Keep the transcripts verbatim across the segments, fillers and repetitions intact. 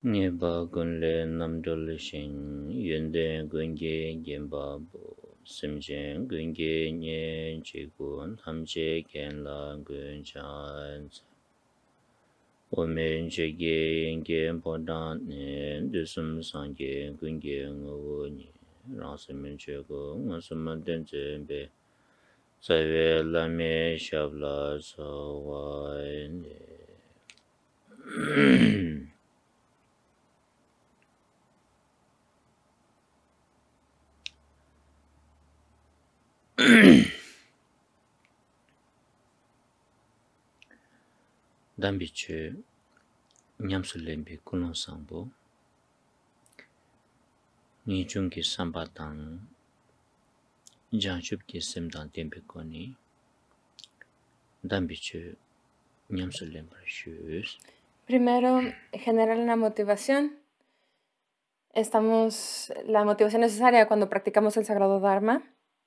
Nipa kunle namdol shin yunde gunge genpa bu simchen gunge nye chigun hamche kenla gun chan omen chege gen podan ne dusum sangye gunge ngowo ni rangsimin chego ngasuman denze be sawe lame shabla sawai ne dambichu nyamsulembi kulon sangbo ni chungki sambatang janchubki simdang tempe koni dambichu nyamsulembi shus. Primero, generar una motivación. Estamos, la motivación necesaria cuando practicamos el Sagrado Dharma.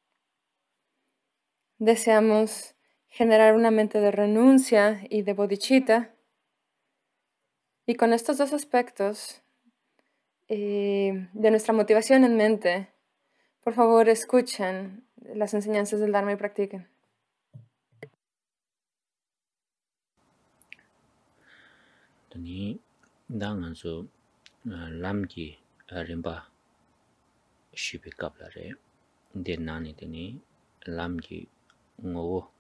Deseamos generar una mente de renuncia y de bodhicitta. Y con estos dos aspectos eh, de nuestra motivación en mente, por favor escuchen las enseñanzas del Dharma y practiquen. Tani dangansu lamki rimba shibi kaplare de nani tani lamki ngowo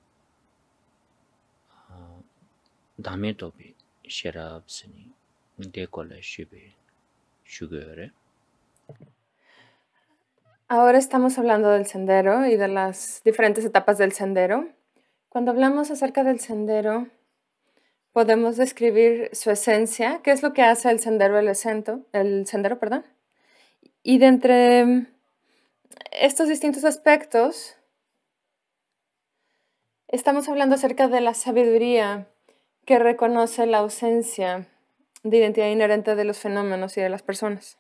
dame tobi sherabsini de kola shibi shugore. Ahora estamos hablando del sendero y de las diferentes etapas del sendero. Cuando hablamos acerca del sendero, podemos describir su esencia, qué es lo que hace el sendero el, esento, el sendero, perdón. Y de entre estos distintos aspectos, estamos hablando acerca de la sabiduría que reconoce la ausencia de identidad inherente de los fenómenos y de las personas.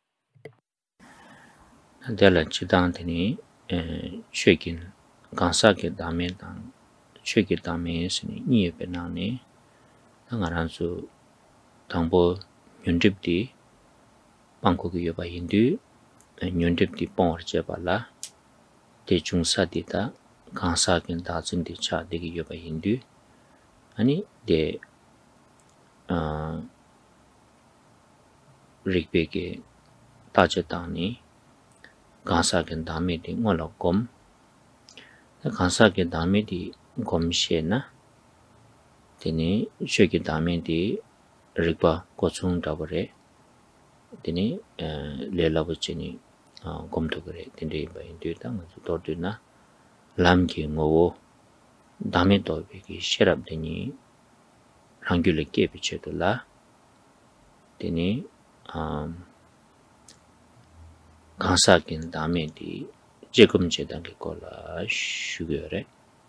Dela chidang tani chekin kansa ke dame dan cheki dame sini niye penani tangaransu tangbo nyundipdi Bangkok yoba hindu nyundipdi pongor jebala te chungsa dita kansa ken dazin di cha digi yoba hindu ani de rikpe ke taje tani kansa ken dame di ngola gom kansa ken dame di gom she na teni cheki dame di rikpa kochung dabare teni lelabu chini gomto kare teni ba hindu ta nga tordu na lamki ngowo dame tobe ki sherab teni rangyule kepi chedu la teni kansa ken dame di jekum chedangi kola shugyo.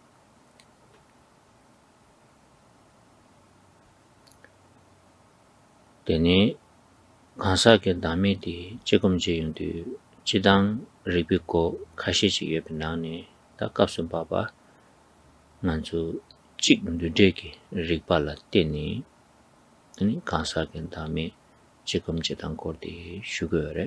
Teni kansa ke dame di jekum che yung du chidang ribiko kashi chi yobe nani ta kapsun baba nganzu chik ndu deki rikpa la teni teni kansa ke dame jekum chedang kor di shugyo re.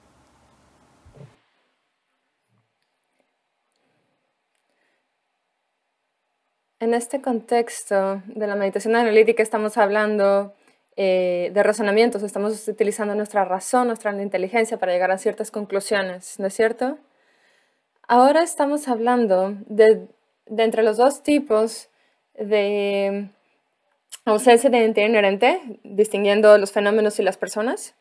En este contexto de la meditación analítica estamos hablando eh, de razonamientos, estamos utilizando nuestra razón, nuestra inteligencia para llegar a ciertas conclusiones, ¿no es cierto? Ahora estamos hablando de, de entre los dos tipos de ausencia de identidad inherente, distinguiendo los fenómenos y las personas.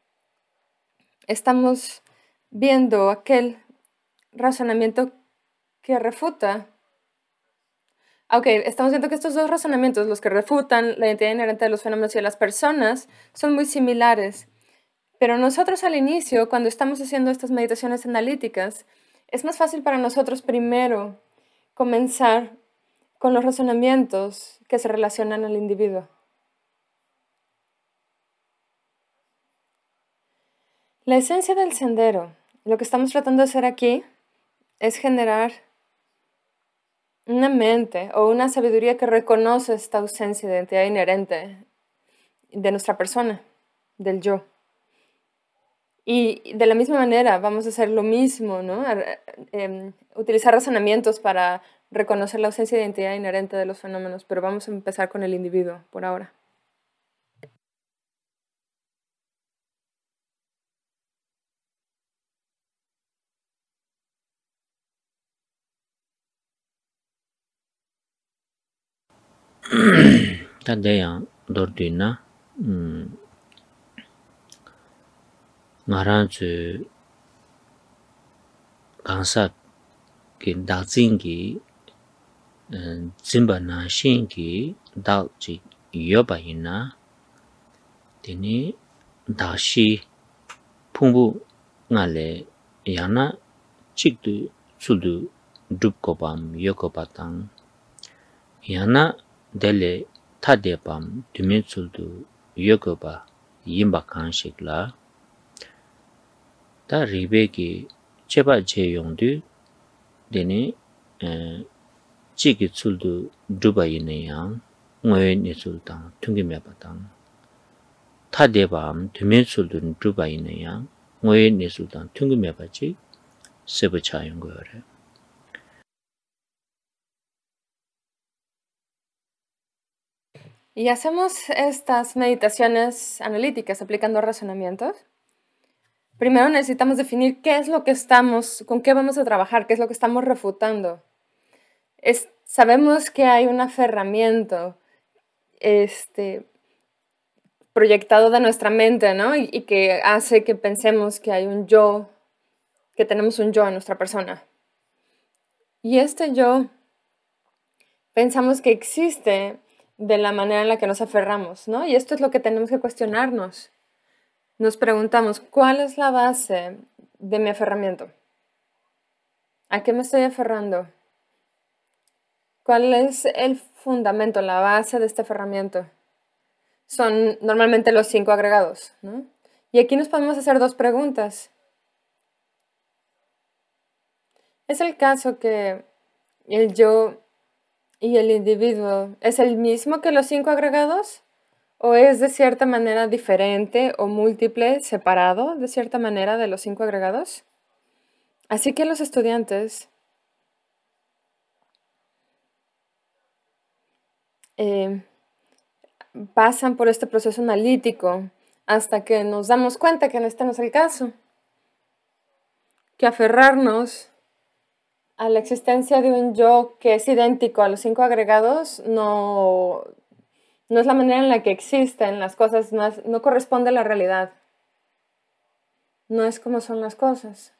Estamos viendo aquel razonamiento que refuta. Ok, estamos viendo que estos dos razonamientos, los que refutan la identidad inherente de los fenómenos y de las personas, son muy similares. Pero nosotros al inicio, cuando estamos haciendo estas meditaciones analíticas, es más fácil para nosotros primero comenzar con los razonamientos que se relacionan al individuo. La esencia del sendero, lo que estamos tratando de hacer aquí, es generar una mente o una sabiduría que reconoce esta ausencia de identidad inherente de nuestra persona. del yo. Y de la misma manera vamos a hacer lo mismo, ¿no? A- em, utilizar razonamientos para reconocer la ausencia de identidad inherente de los fenómenos, pero vamos a empezar con el individuo por ahora. Tadeyang dordu na ngaranzu kansa ki dakzingi zimba na shingi dakji yoba ina teni dakshi pumbu ngale yana chikdu tsuldu drupkopam yokopatang yana dele tadepam dume tsuldu yokopa yimba kanshikla ta ribeki cheba che yongdu deni chiki tsuldu drupa yinayang ngoye nisultang tungi mepatang tadepam dume tsuldu drupa yinayang ngoye nisultang tungi mepachi seba chayongoyore. Y hacemos estas meditaciones analíticas aplicando razonamientos. Primero necesitamos definir qué es lo que estamos, con qué vamos a trabajar, qué es lo que estamos refutando. Es, sabemos que hay un aferramiento este, proyectado de nuestra mente, ¿no? Y, y que hace que pensemos que hay un yo, que tenemos un yo en nuestra persona. Y este yo pensamos que existe de la manera en la que nos aferramos, ¿no? Y esto es lo que tenemos que cuestionarnos. Nos preguntamos, ¿cuál es la base de mi aferramiento? ¿A qué me estoy aferrando? ¿Cuál es el fundamento, la base de este aferramiento? Son normalmente los cinco agregados, ¿no? Y aquí nos podemos hacer dos preguntas. ¿Es el caso que el yo y el individuo es el mismo que los cinco agregados? ¿O es de cierta manera diferente o múltiple, separado de cierta manera de los cinco agregados? Así que los estudiantes eh, pasan por este proceso analítico hasta que nos damos cuenta que este no es el caso. Que aferrarnos a la existencia de un yo que es idéntico a los cinco agregados no, no es la manera en la que existen las cosas, no, es, no corresponde a la realidad. No es como son las cosas.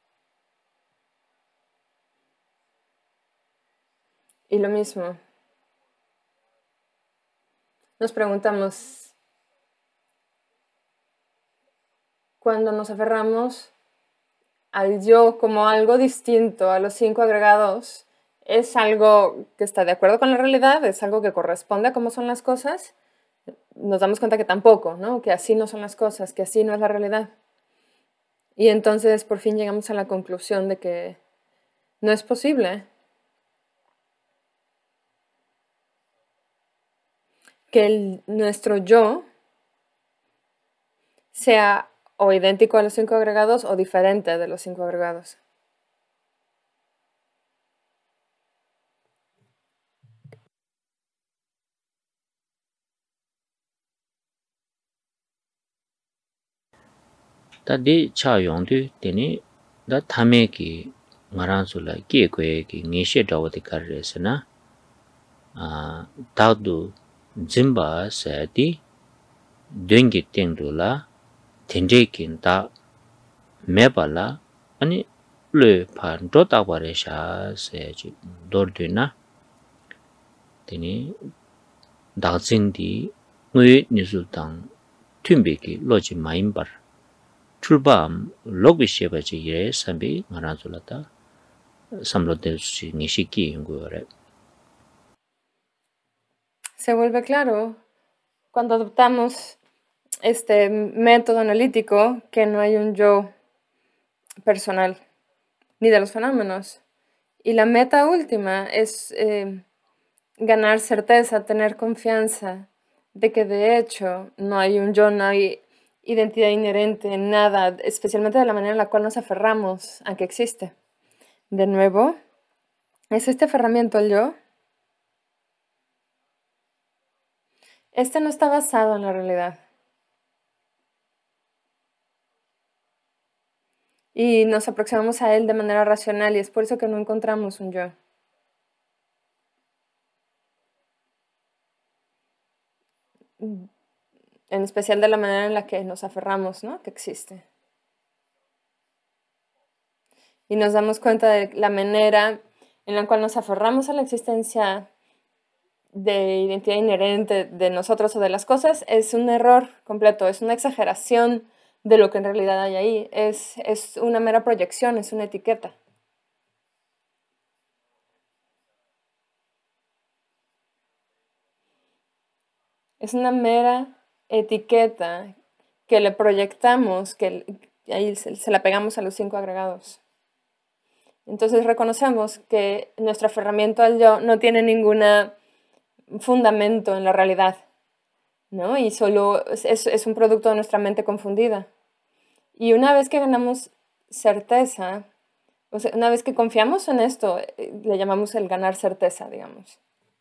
Y lo mismo. Nos preguntamos, cuando nos aferramos al yo como algo distinto a los cinco agregados, ¿es algo que está de acuerdo con la realidad? ¿Es algo que corresponde a cómo son las cosas? Nos damos cuenta que tampoco, ¿no? Que así no son las cosas, que así no es la realidad. Y entonces por fin llegamos a la conclusión de que no es posible que el, nuestro yo sea o idéntico a los cinco agregados o diferente de los cinco agregados. Ta di cha yongdu teni da thame ki ngaranzu la kie kwe ki ngeshe dawati karresi na dagdu zimba sa di dungi tengdu la tenje kin da meba la ani le pa ndo takwa re sha se chi dordu na teni dagzing di nguye nisul tang tunbe ki loji mayimbar 출밤 로비셰바지 예 삼비 마나줄라다 삼로데시 니시키 인고래. Se vuelve claro cuando adoptamos este método analítico que no hay un yo personal ni de los fenómenos. Y la meta última es eh, ganar certeza, tener confianza de que de hecho no hay un yo, no hay identidad inherente, nada, especialmente de la manera en la cual nos aferramos a que existe. De nuevo, es este aferramiento al yo. Este no está basado en la realidad. Y nos aproximamos a él de manera racional y es por eso que no encontramos un yo. En especial de la manera en la que nos aferramos, ¿no? Que existe. Y nos damos cuenta de la manera en la cual nos aferramos a la existencia de identidad inherente de nosotros o de las cosas es un error completo, es una exageración de lo que en realidad hay ahí. Es, es una mera proyección, es una etiqueta. Es una mera etiqueta que le proyectamos, que ahí se, se la pegamos a los cinco agregados. Entonces reconocemos que nuestro aferramiento al yo no tiene ningún fundamento en la realidad, ¿no? Y solo es, es un producto de nuestra mente confundida. Y una vez que ganamos certeza, o sea, una vez que confiamos en esto, le llamamos el ganar certeza, digamos.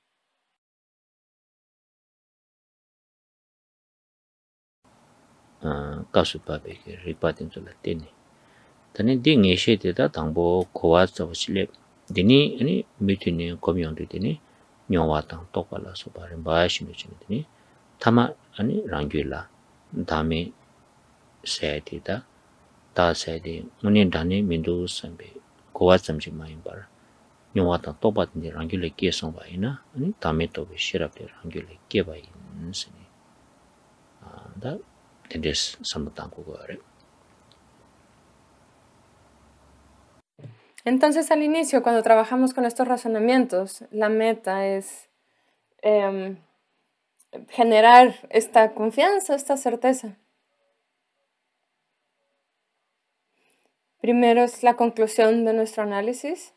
Kasu pabe ke ripa tinso la teni. Tani di nge she te ta tangbo kowa tsawa chile. Dini, ani, mitu ni komyon de dini, nyongwa tang tokwa la sopa rinpa shinu chini dini. Tama, ani, rangyu la, dami saya te ta, ta saya de, nguni dani mindu sambe, kowa tsamchi mayin bar. Nyongwa tang tokwa dini rangyu le kie songwa ina, ani, dami tobe shirab de rangyu le kie bayin sini. Da, tendes samutang kukore. Entonces, al inicio, cuando trabajamos con estos razonamientos, la meta es eh, generar esta confianza, esta certeza. Primero es la conclusión de nuestro análisis.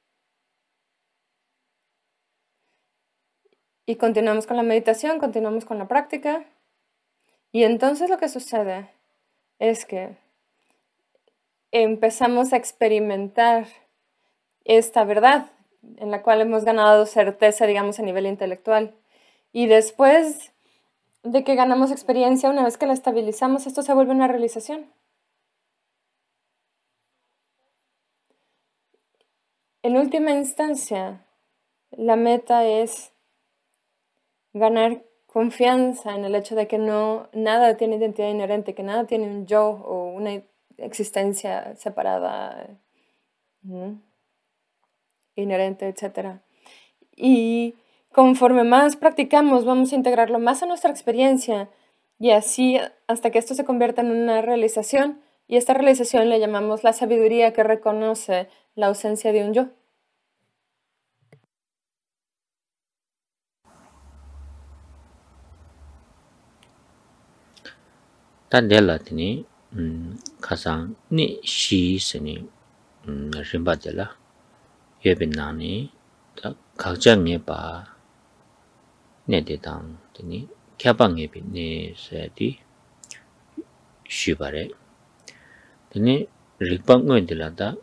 Y continuamos con la meditación, continuamos con la práctica. Y entonces lo que sucede es que empezamos a experimentar esta verdad en la cual hemos ganado certeza, digamos, a nivel intelectual. Y después de que ganamos experiencia, una vez que la estabilizamos, esto se vuelve una realización. En última instancia, la meta es ganar confianza en el hecho de que no, nada tiene identidad inherente, que nada tiene un yo o una existencia separada, ¿no? Inherente, etcétera. Y conforme más practicamos, vamos a integrarlo más a nuestra experiencia y así hasta que esto se convierta en una realización. Y esta realización le llamamos la sabiduría que reconoce la ausencia de un yo. Tandela tini, kasang ni shi sini rinpa tila, yuebi nani, kakja nge pa, ne de tang tini, kyapa nge pi ne se di, shi pare. Tini, rikpa ngoy tila ta,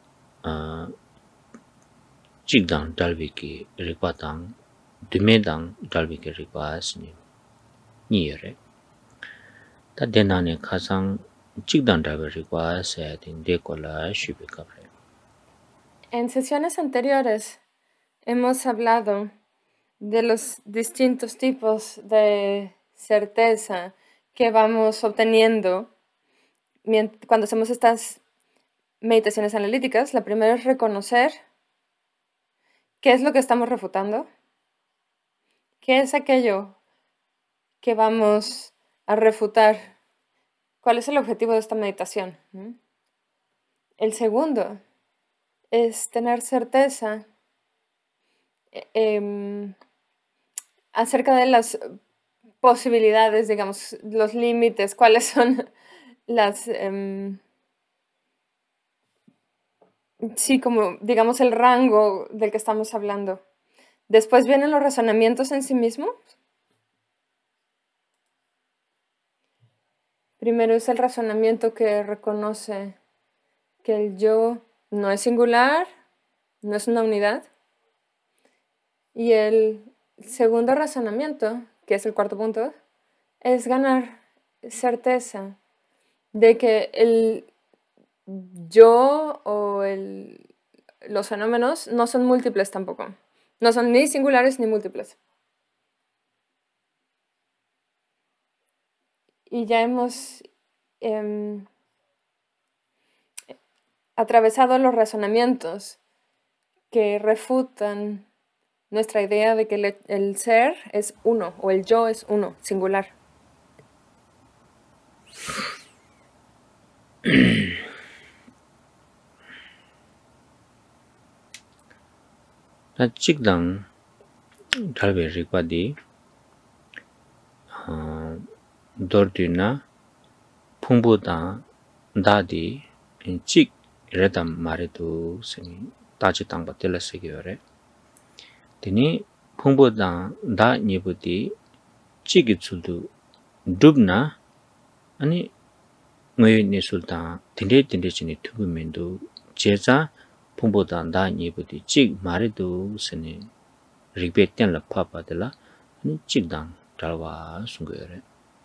chikdang dalvi ki rikpa tang, dume tang dalvi ki rikpa sini, ni yore. Ta denane kasang chikdang dalvi rikpa se din de kola shubi kabre. En sesiones anteriores hemos hablado de los distintos tipos de certeza que vamos obteniendo cuando hacemos estas meditaciones analíticas. La primera es reconocer qué es lo que estamos refutando, qué es aquello que vamos a refutar, cuál es el objetivo de esta meditación. El segundo es tener certeza eh, acerca de las posibilidades, digamos, los límites, cuáles son las, eh, sí, como, digamos, el rango del que estamos hablando. Después vienen los razonamientos en sí mismos. Primero es el razonamiento que reconoce que el yo no es singular, no es una unidad. Y el segundo razonamiento, que es el cuarto punto, es ganar certeza de que el yo o el, los fenómenos no son múltiples tampoco. No son ni singulares ni múltiples. Y ya hemos eh, atravesado los razonamientos que refutan nuestra idea de que el, el ser es uno o el yo es uno, singular. 다 직당 달베 리과디 어 dordyna 풍부다 다디 직 이래담 말에도 생이 따지 땅바 텔라세기요래 되니 풍부다 다 니부디 직이 줄도 둡나 아니 왜 니술다 딘데 딘데지니 투구면도 제자 풍부다 다 니부디 직 말에도 생이 리베텐라 파파들라 아니 직당 달와 순거요래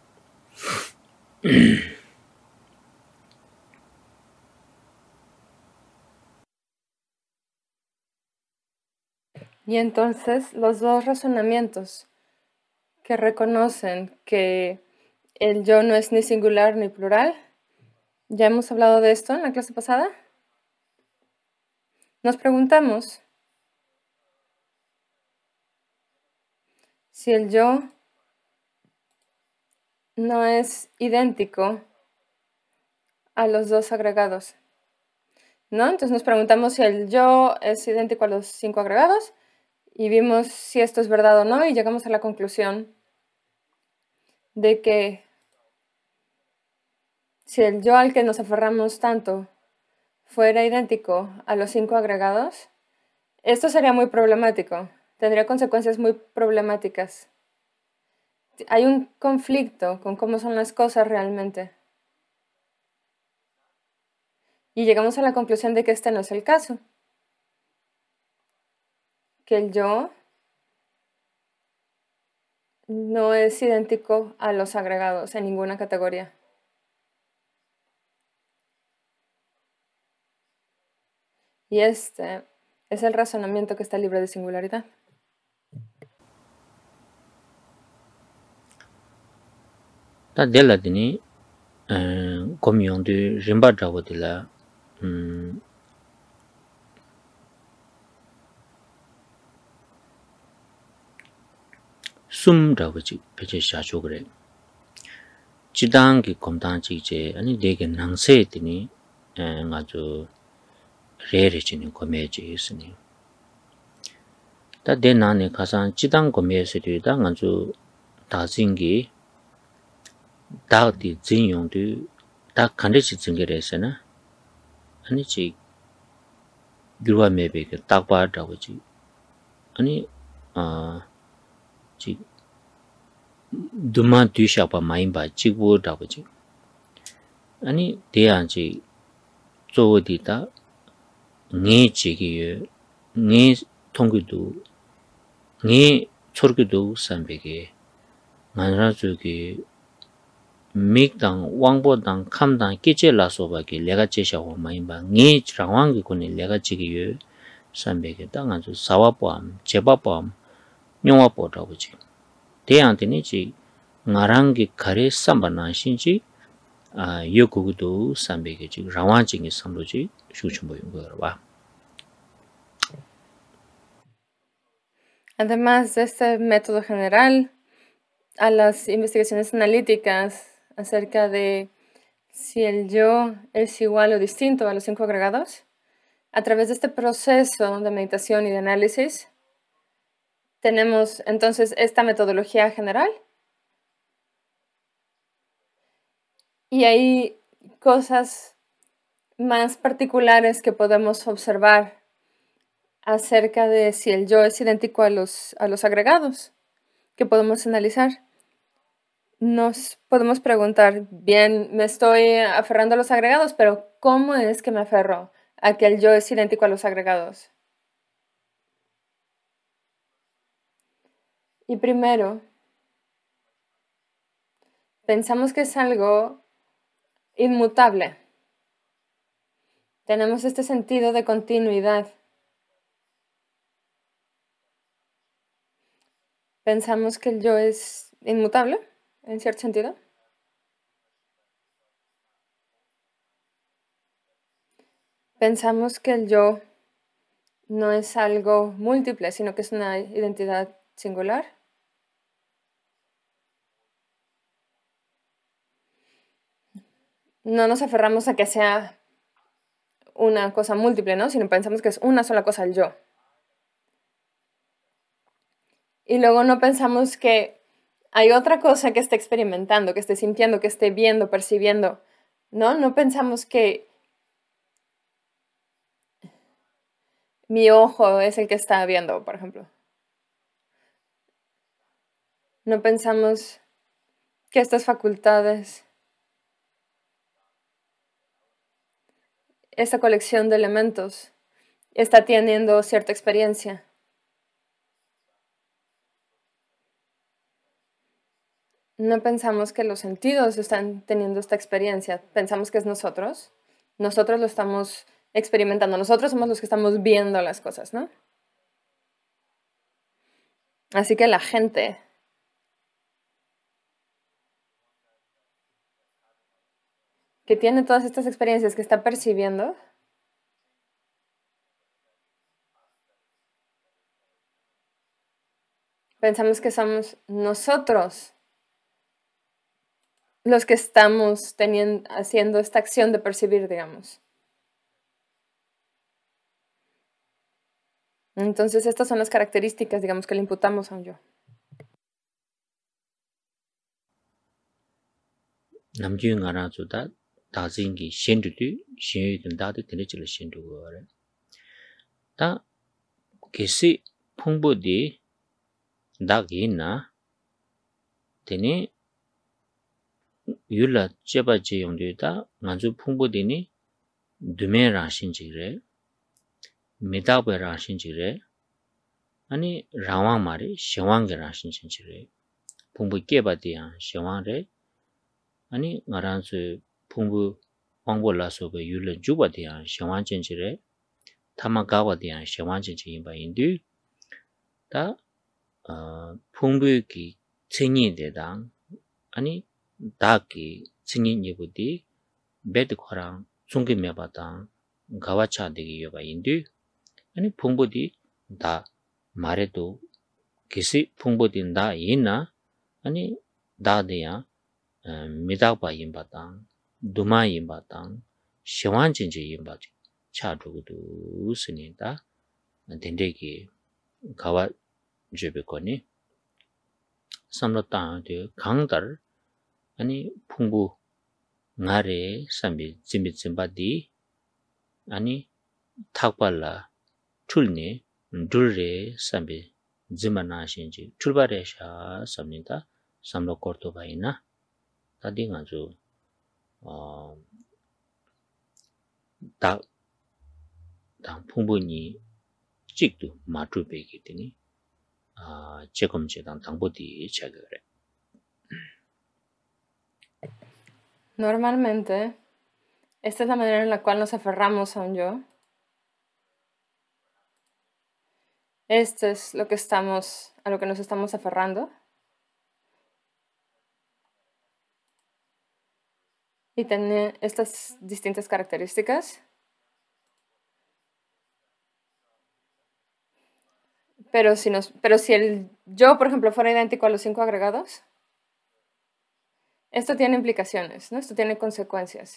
Y entonces los dos razonamientos que reconocen que el yo no es ni singular ni plural, ya hemos hablado de esto en la clase pasada. Nos preguntamos si el yo no es idéntico a los dos agregados, ¿no? Entonces nos preguntamos si el yo es idéntico a los cinco agregados y vimos si esto es verdad o no y llegamos a la conclusión de que si el yo al que nos aferramos tanto fuera idéntico a los cinco agregados, esto sería muy problemático, tendría consecuencias muy problemáticas. Hay un conflicto con cómo son las cosas realmente. Y llegamos a la conclusión de que este no es el caso. Que el yo no es idéntico a los agregados en ninguna categoría. Y este es el razonamiento que está libre de singularidad. 다 델라드니 어 고미용드 림바드라고들라 음 숨라고지 배제 샤죠 그래 지당기 검단지 이제 아니 되게 낭세드니 에 아주 레레지는 고매지 있으니 다 대나네 가산 지당 고매에서도 아주 다진기 다디 진용도 다 간데지 증결해서나 아니지 유화매베게 딱 봐다고지 아니 아지 두마 뒤샤바 마인바 지고다고지 아니 대안지 조어디다 네 지기에 네 통기도 네 초르기도 삼백에 만라족이 mikdang wangbo-dang kam-dang kiche-la-so-ba-ki lega-che-sha-wa-ma-yin-ba ngi-chirang-wang-ki-ku-ni lega-che-ki-yu san-be-ki da-nga-zu sa-wa-po-am, che-pa-po-am, nyong-wa-po-da-bu-chi. De-yang-ti-ni-chi nga-rang-ki kare-san-ba-na-shin-chi yu-ku-ku-du san-be-ki-chi rang-wang-chi-ngi san-lu-chi shu-chun-bo-yung-go-ra-ba. Además de este método general, a las investigaciones analíticas acerca de si el yo es igual o distinto a los cinco agregados, a través de este proceso de meditación y de análisis, tenemos entonces esta metodología general y hay cosas más particulares que podemos observar acerca de si el yo es idéntico a los, a los agregados que podemos analizar. nos podemos preguntar, bien, me estoy aferrando a los agregados, pero ¿cómo es que me aferro a que el yo es idéntico a los agregados? Y primero, pensamos que es algo inmutable. Tenemos este sentido de continuidad. Pensamos que el yo es inmutable, en cierto sentido. Pensamos que el yo no es algo múltiple, sino que es una identidad singular. No nos aferramos a que sea una cosa múltiple, ¿no? Sino pensamos que es una sola cosa el yo. Y luego no pensamos que hay otra cosa que esté experimentando, que esté sintiendo, que esté viendo, percibiendo, ¿no? No pensamos que mi ojo es el que está viendo, por ejemplo. No pensamos que estas facultades, esta colección de elementos, está teniendo cierta experiencia. No pensamos que los sentidos están teniendo esta experiencia. Pensamos que es nosotros. Nosotros lo estamos experimentando. Nosotros somos los que estamos viendo las cosas, ¿no? Así que la gente que tiene todas estas experiencias, que está percibiendo, pensamos que somos nosotros los que estamos teniendo, haciendo esta acción de percibir, digamos. Entonces, estas son las características, digamos, que le imputamos a un yo. 남주인 가라주다 다진기 신두두 신유든 다들 되는지를 신두고래. 다 계시 풍부디 다기나 되니 율라 제바지 용되다 만주 풍부디니 두메라 신지래 메다베라 신지래 아니 라왕 말이 시왕게라 신지래 풍부 깨바디야 시왕래 아니 나란스 풍부 왕볼라서베 율라 주바디야 시왕진지래 타마가바디야 시왕진지 임바인디 다 어, 풍부기 챙이되다 아니 다기 챙이 예부디 베드코랑 중기메바다 가와차되기 여바인디 아니 풍부디 다 말해도 기시 풍부딘다 이나 아니 다데야 미다바 임바다 두마 임바다 시완진지 임바지 차두고도 스니다 덴데기 가와 주베코니 삼로타데 강달 아니 풍부 나레 삼비 짐비짐바디 아니 탁발라 툴니 둘레 삼비 지마나신지 출발해샤 삽니다 삼로 코르토바이나 다딩아주 어다 당 풍부니 찍도 마투베기 되니 아, 제검제당 당보디 자결해. Normalmente, esta es la manera en la cual nos aferramos a un yo. Esto es lo que estamos, a lo que nos estamos aferrando. Y tiene estas distintas características. Pero si, nos, pero si el yo, por ejemplo, fuera idéntico a los cinco agregados, esto tiene implicaciones, ¿no? Esto tiene consecuencias.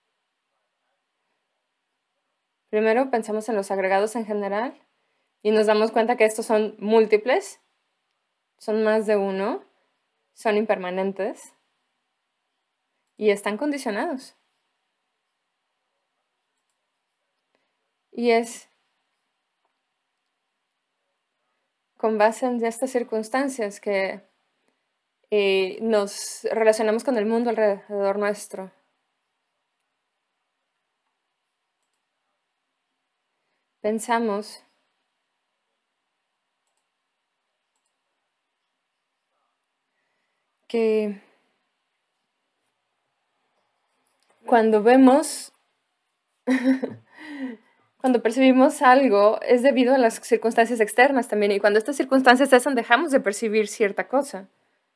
Primero pensamos en los agregados en general y nos damos cuenta que estos son múltiples, son más de uno, son impermanentes y están condicionados. Y es con base en estas circunstancias que eh, nos relacionamos con el mundo alrededor nuestro. Pensamos que cuando vemos, cuando percibimos algo, es debido a las circunstancias externas también. Y cuando estas circunstancias cesan, dejamos de percibir cierta cosa.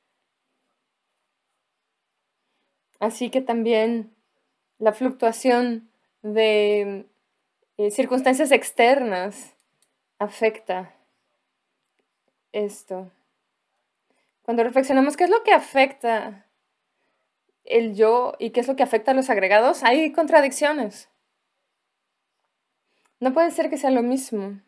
Así que también la fluctuación de eh, circunstancias externas afecta esto. Cuando reflexionamos qué es lo que afecta el yo y qué es lo que afecta a los agregados, hay contradicciones. No puede ser que sea lo mismo.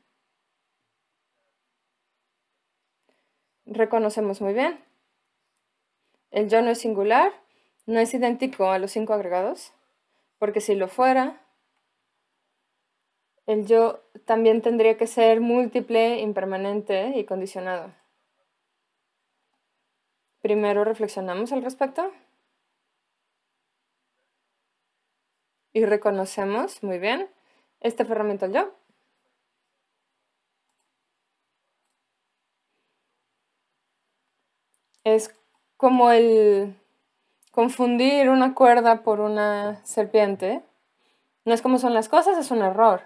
Reconocemos muy bien. El yo no es singular, no es idéntico a los cinco agregados, porque si lo fuera, el yo también tendría que ser múltiple, impermanente y condicionado. Primero reflexionamos al respecto y reconocemos muy bien este aferramiento al yo. Es como el confundir una cuerda por una serpiente. No es como son las cosas, es un error.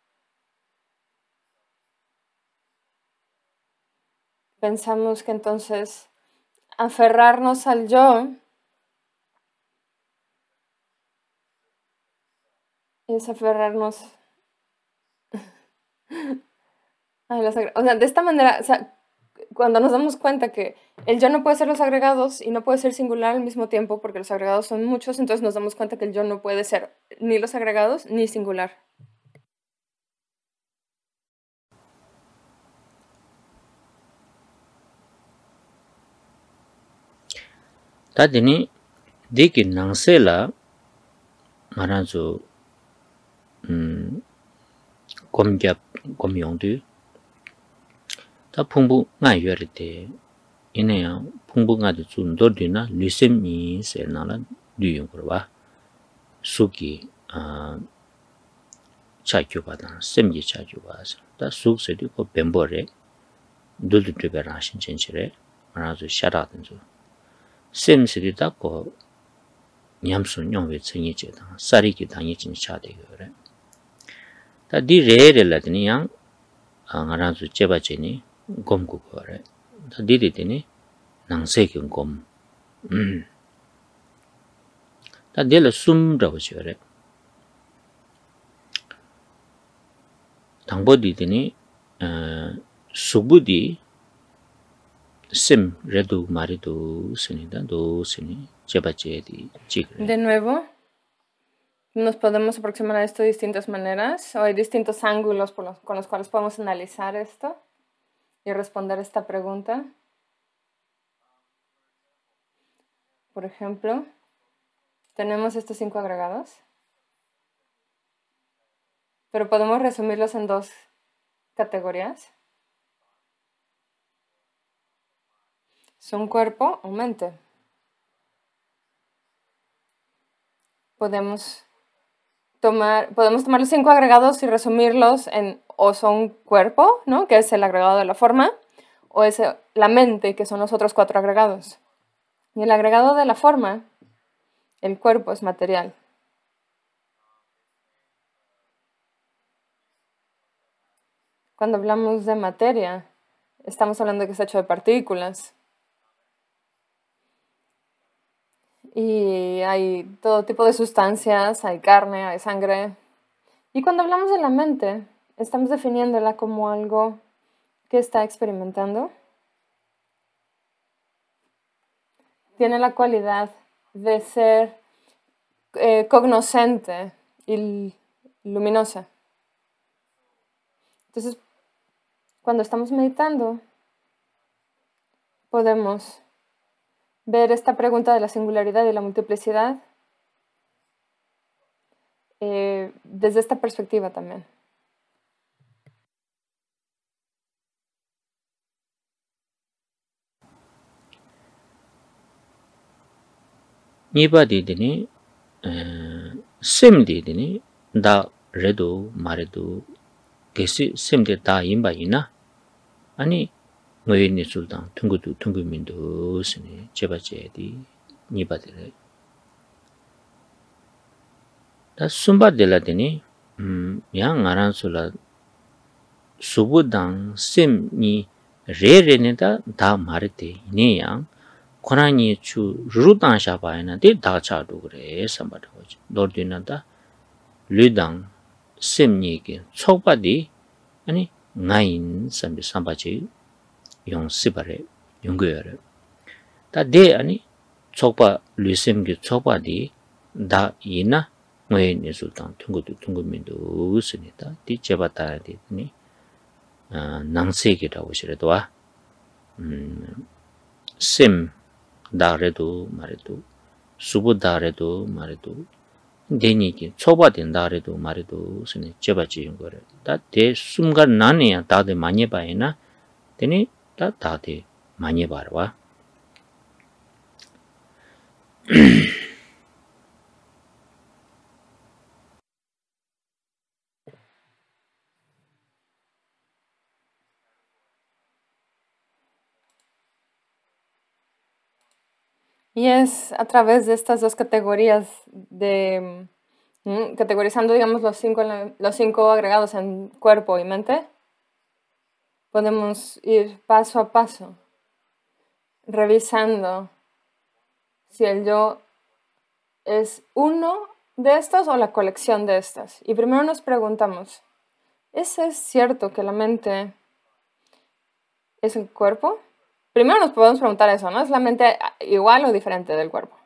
Pensamos que entonces aferrarnos al yo es aferrarnos a los agregados. O sea, de esta manera, o sea, cuando nos damos cuenta que el yo no puede ser los agregados y no puede ser singular al mismo tiempo, porque los agregados son muchos, entonces nos damos cuenta que el yo no puede ser ni los agregados ni singular. 다드니 디기 낭세라 말아주 음 검겹 검용도 다 풍부 나여르데 이네야 풍부가도 준도디나 리셈미 세나라 뉴용거와 수기 아 차교바다 셈기 차교바서 다 숙세디 고 뱀보레 둘둘베라 신천치레 말아주 샤라든주 셈스디 닦고 냠순 용외 청이제다 사리기 당이진 차대요래 다디 레레라드니양 아라주 제바제니 곰고거래 다디디디니 낭세경 곰 음. 다딜 숨라고 지어래 당보디디니 어 수부디 sim redu maridu sinida do sini chebachedi chigre. De nuevo, nos podemos aproximar a esto de distintas maneras, o hay distintos ángulos por los, con los cuales podemos analizar esto y responder esta pregunta. Por ejemplo, tenemos estos cinco agregados, pero podemos resumirlos en dos categorías. Son cuerpo o mente. Podemos tomar, podemos tomar los cinco agregados y resumirlos en o son cuerpo, ¿no? Que es el agregado de la forma, o es la mente, que son los otros cuatro agregados. Y el agregado de la forma, el cuerpo es material. Cuando hablamos de materia, estamos hablando de que está hecho de partículas. Y hay todo tipo de sustancias, hay carne, hay sangre. Y cuando hablamos de la mente, estamos definiéndola como algo que está experimentando. Tiene la cualidad de ser eh, cognoscente y luminosa. Entonces, cuando estamos meditando, podemos ver esta pregunta de la singularidad y la multiplicidad eh, desde esta perspectiva también. 니바디 되니 셈디 되니 다 레도 마레도 게시 셈데 다 임바이나 아니 뭐이니 술당 퉁구도 퉁구민도 스니 제바제디 니바디레 다 숨바델라데니 음 양아란술라 수부당 셈니 레레네다 다 마르테 이네양 코라니 추 루당 샤바이나 데 다차도 그래 삼바도 거지 너르디나다 르당 셈니게 촉바디 아니 나인 삼비 삼바지 용 시바레 용거여레 다데 아니 촉바 르셈게 촉바디 다 이나 뭐에 니술당 퉁고도 퉁고민도 스니다 디 제바타디니 아 낭세기라고 시래도와 음 셈 다레도 말해도 수부 다레도 말해도 데니기 초바된 다레도 말해도 스니 제바지인 거래 다대 숨간 나네야 다들 많이 봐이나 데니 다 다들 많이 봐라 Y es a través de estas dos categorías de mm, categorizando, digamos, los cinco, ele- los cinco agregados en cuerpo y mente, podemos ir paso a paso, revisando si el yo es uno de estos o la colección de estas. Y primero nos preguntamos, ¿es es cierto que la mente es el cuerpo? Primero nos podemos preguntar eso, ¿no? ¿Es la mente igual o diferente del cuerpo?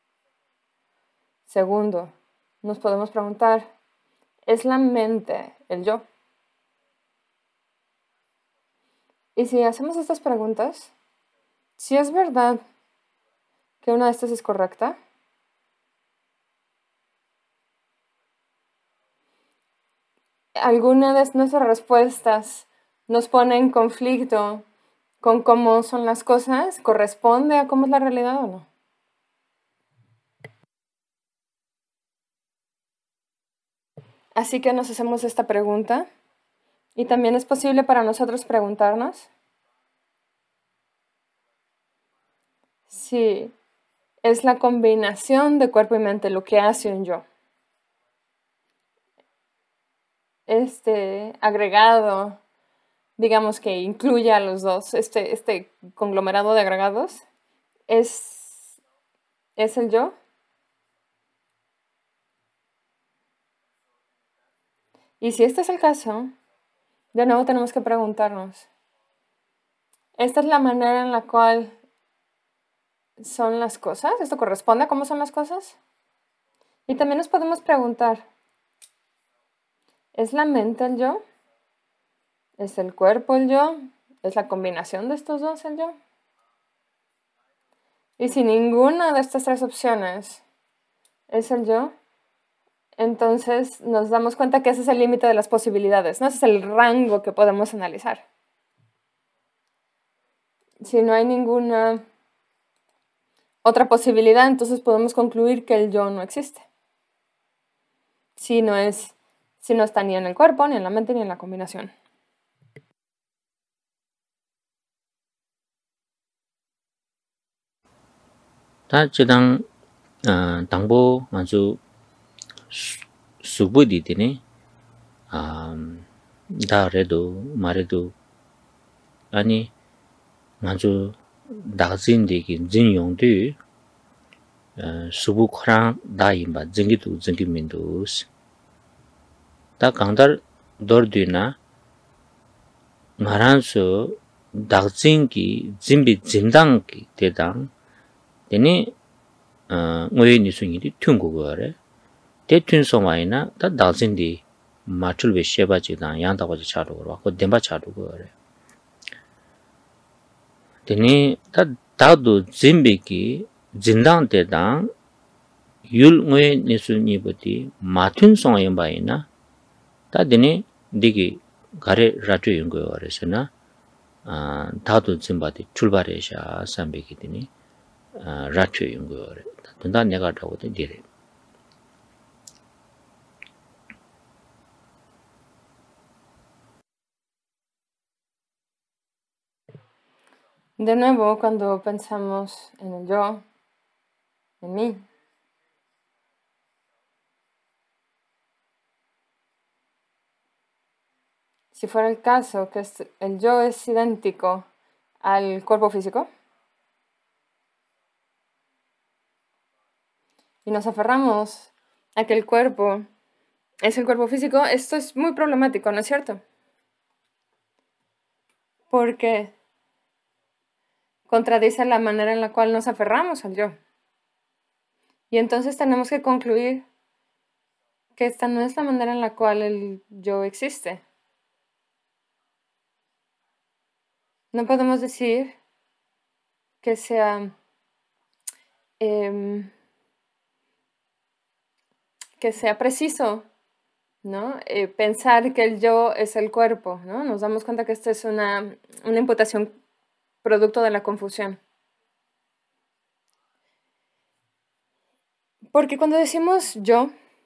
Segundo, nos podemos preguntar, ¿es la mente el yo? Y si hacemos estas preguntas, si es verdad que una de estas es correcta, alguna de nuestras respuestas nos pone en conflicto con cómo son las cosas, ¿corresponde a cómo es la realidad o no? Así que nos hacemos esta pregunta y también es posible para nosotros preguntarnos si es la combinación de cuerpo y mente lo que hace un yo. Este agregado, digamos que incluye a los dos, este, este conglomerado de agregados, ¿es, es el yo? Y si este es el caso, de nuevo tenemos que preguntarnos, ¿esta es la manera en la cual son las cosas? ¿Esto corresponde a cómo son las cosas? Y también nos podemos preguntar, ¿es la mente el yo? ¿Es el cuerpo el yo? ¿Es la combinación de estos dos el yo? Y si ninguna de estas tres opciones es el yo, entonces nos damos cuenta que ese es el límite de las posibilidades, ¿no? Ese es el rango que podemos analizar. Si no hay ninguna otra posibilidad, entonces podemos concluir que el yo no existe. Si no es, si no está ni en el cuerpo, ni en la mente, ni en la combinación. 다 저당 어 당보 아주 수부디 되네 아 다래도 말해도 아니 아주 다진되기 진용도 어 수부 코랑 다임바 증기도 증기민도 다 강달 더드이나 마란서 다진기 진비 진당기 대당 되니 어 뭐에 니sun이리 퉁고거래 대튼성와이나 다 다진디 마출베 셰바지다 양다고지 차로고 그 덴바 차로거래 되니 다 다도 진비기 진당대당 율무에 니sun이버디 마튼성와이바이나 다 되니 디기 가레 라트 연거래서나 아 다도 진바디 출발해샤 삼백이 되니 라트 연거래 tunda nega dawo de dire. De nuevo, cuando pensamos en el yo, en mí, si fuera el caso que el yo es idéntico al cuerpo físico, y nos aferramos a que el cuerpo es el cuerpo físico, esto es muy problemático, ¿no es cierto? Porque contradice la manera en la cual nos aferramos al yo. Y entonces tenemos que concluir que esta no es la manera en la cual el yo existe. No podemos decir que sea eh, que sea preciso, ¿no? Eh, pensar que el yo es el cuerpo, ¿no? Nos damos cuenta que esta es una, una imputación producto de la confusión. Porque cuando decimos yo,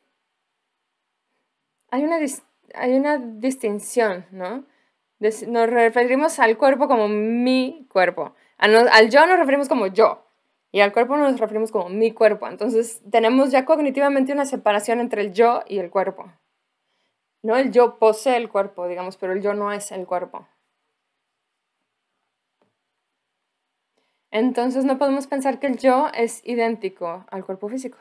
hay una, hay una distinción, ¿no? Nos referimos al cuerpo como mi cuerpo. Al yo nos referimos como yo. Y al cuerpo nos referimos como mi cuerpo. Entonces tenemos ya cognitivamente una separación entre el yo y el cuerpo. ¿No? El yo posee el cuerpo, digamos, pero el yo no es el cuerpo. Entonces no podemos pensar que el yo es idéntico al cuerpo físico.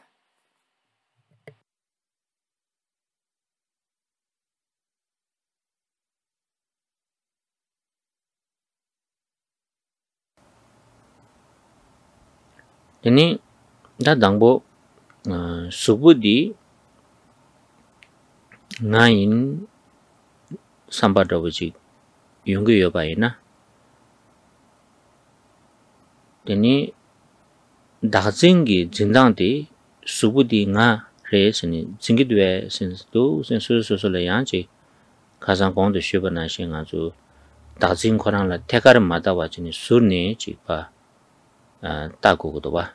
Teni da dangbo subu di ngayin samba dawo ji yungu yobayi na. Teni dakzingi jindang di subu di nga re sini zingi duwe sin du sin su su su le yang ji kazang gong de shuba na shi nga zu dakzing korang la tekar mada wa jini sur ne ji pa da gu gu do ba.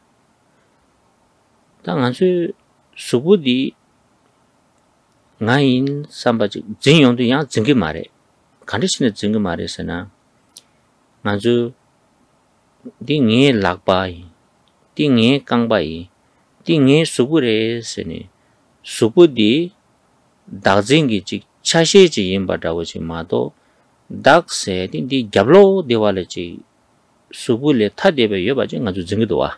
Da nga zu subu di ngayin samba ji jing yung du yang zingi ma re. Kandi sini zingi ma re sana nga zu di nge lakpa yi, di nge kangpa yi, di nge subu re sini subu di dakzingi ji chashe ji yinpa dawa ji ma do dak se di di gyablo dewa le ji subu le ta deba yoba ji nga zu zingi dowa.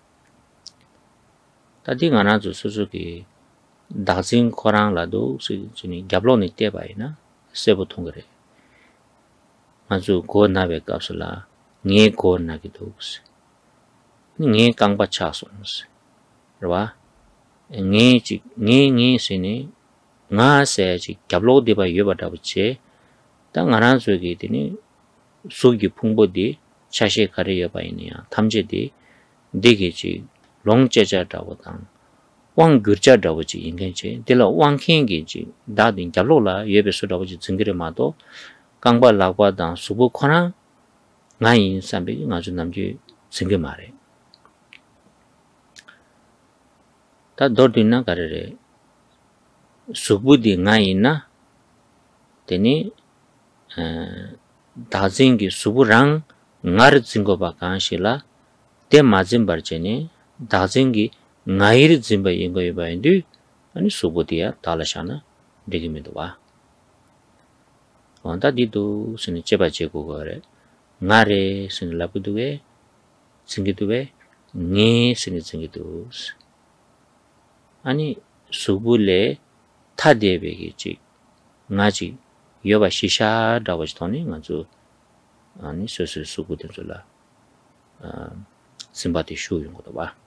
Ta di nga na zu susu ki dakzing korang la do sini gyablo ni deba yi na sebo tongre. Nga zu go na we kapsula nge go na ki dogs. Nge kangpa cha songs. Rwa? Nge ji, nge nge sini nga se ji gyablo deba yoba dawa che ta nga na zu ki dini sugi pungbo di chashe kare yoba ini ya tamje di digi ji long checha dawa tang wang gyurcha dawa ji ingen che dila wang kengi ji da din gyablo la yobe su dawa ji zingire ma do kangpa lakpa tang subu kona nga yin sambe nga zu namji zingi ma re. Ta dordi na kare re subu di nga yin na teni dazingi subu rang ngar zingo ba kanshi la te ma zimbar cheni dazingi ngair zimba ingo yoba indi ani subu diya talasha na digimi do ba. Ta di do sini cheba che go gore nga re sini labu duwe zingi duwe nge sini zingi duwe. Ani subu le ta debe ki chi nga chi yoba shisha dawa chitoni nga zu ani susu subu tenzo la simbati shu yungo do ba.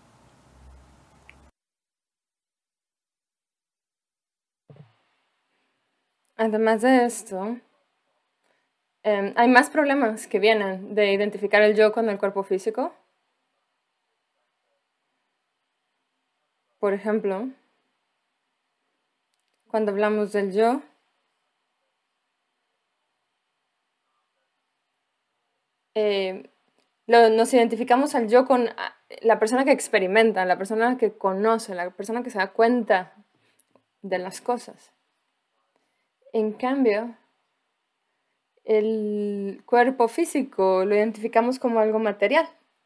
Además de esto, eh, hay más problemas que vienen de identificar el yo con el cuerpo físico. Por ejemplo, cuando hablamos del yo, eh, lo, nos identificamos al yo con la persona que experimenta, la persona que conoce, la persona que se da cuenta de las cosas. En cambio, el cuerpo físico lo identificamos como algo material.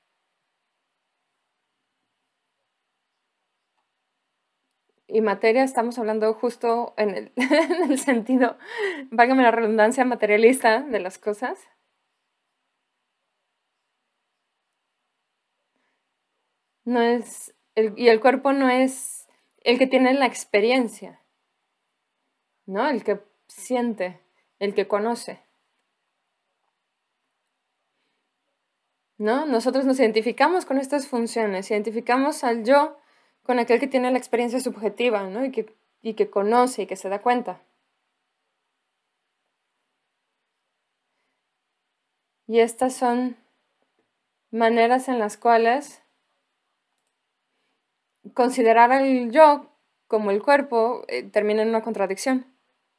Y materia estamos hablando justo en el, en el sentido, válgame la redundancia, materialista de las cosas. No es, el, y el cuerpo no es el que tiene la experiencia, ¿no? El que siente, el que conoce, ¿no? Nosotros nos identificamos con estas funciones, identificamos al yo con aquel que tiene la experiencia subjetiva, ¿no? Y que, y que conoce y que se da cuenta. Y estas son maneras en las cuales considerar al yo como el cuerpo eh, termina en una contradicción.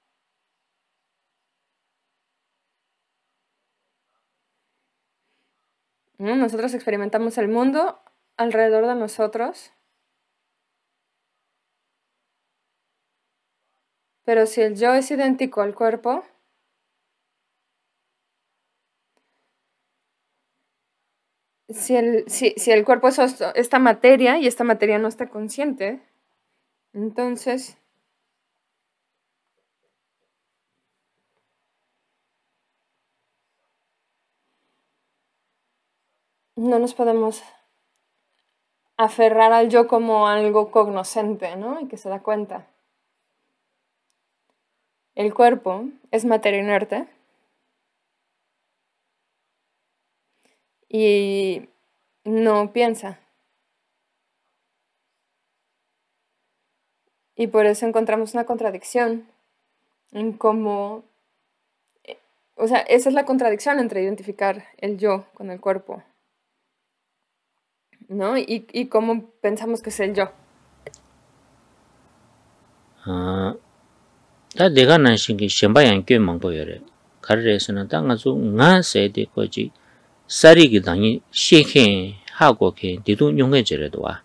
¿No? Nosotros experimentamos el mundo alrededor de nosotros, pero si el yo es idéntico al cuerpo, si el, si, si el cuerpo es esta materia y esta materia no está consciente, entonces no nos podemos aferrar al yo como algo cognoscente, ¿no? Y que se da cuenta. El cuerpo es materia inerte y no piensa. Y por eso encontramos una contradicción en cómo, o sea, esa es la contradicción entre identificar el yo con el cuerpo, ¿no? Y, y cómo pensamos que es el yo. 아, 다 내가 난 신기 셴바양 꽤 망보여래. 가르에서는 당아주 nga 세대 거지 사리기 당이 시행 하고 게 디도 용해지래도 와.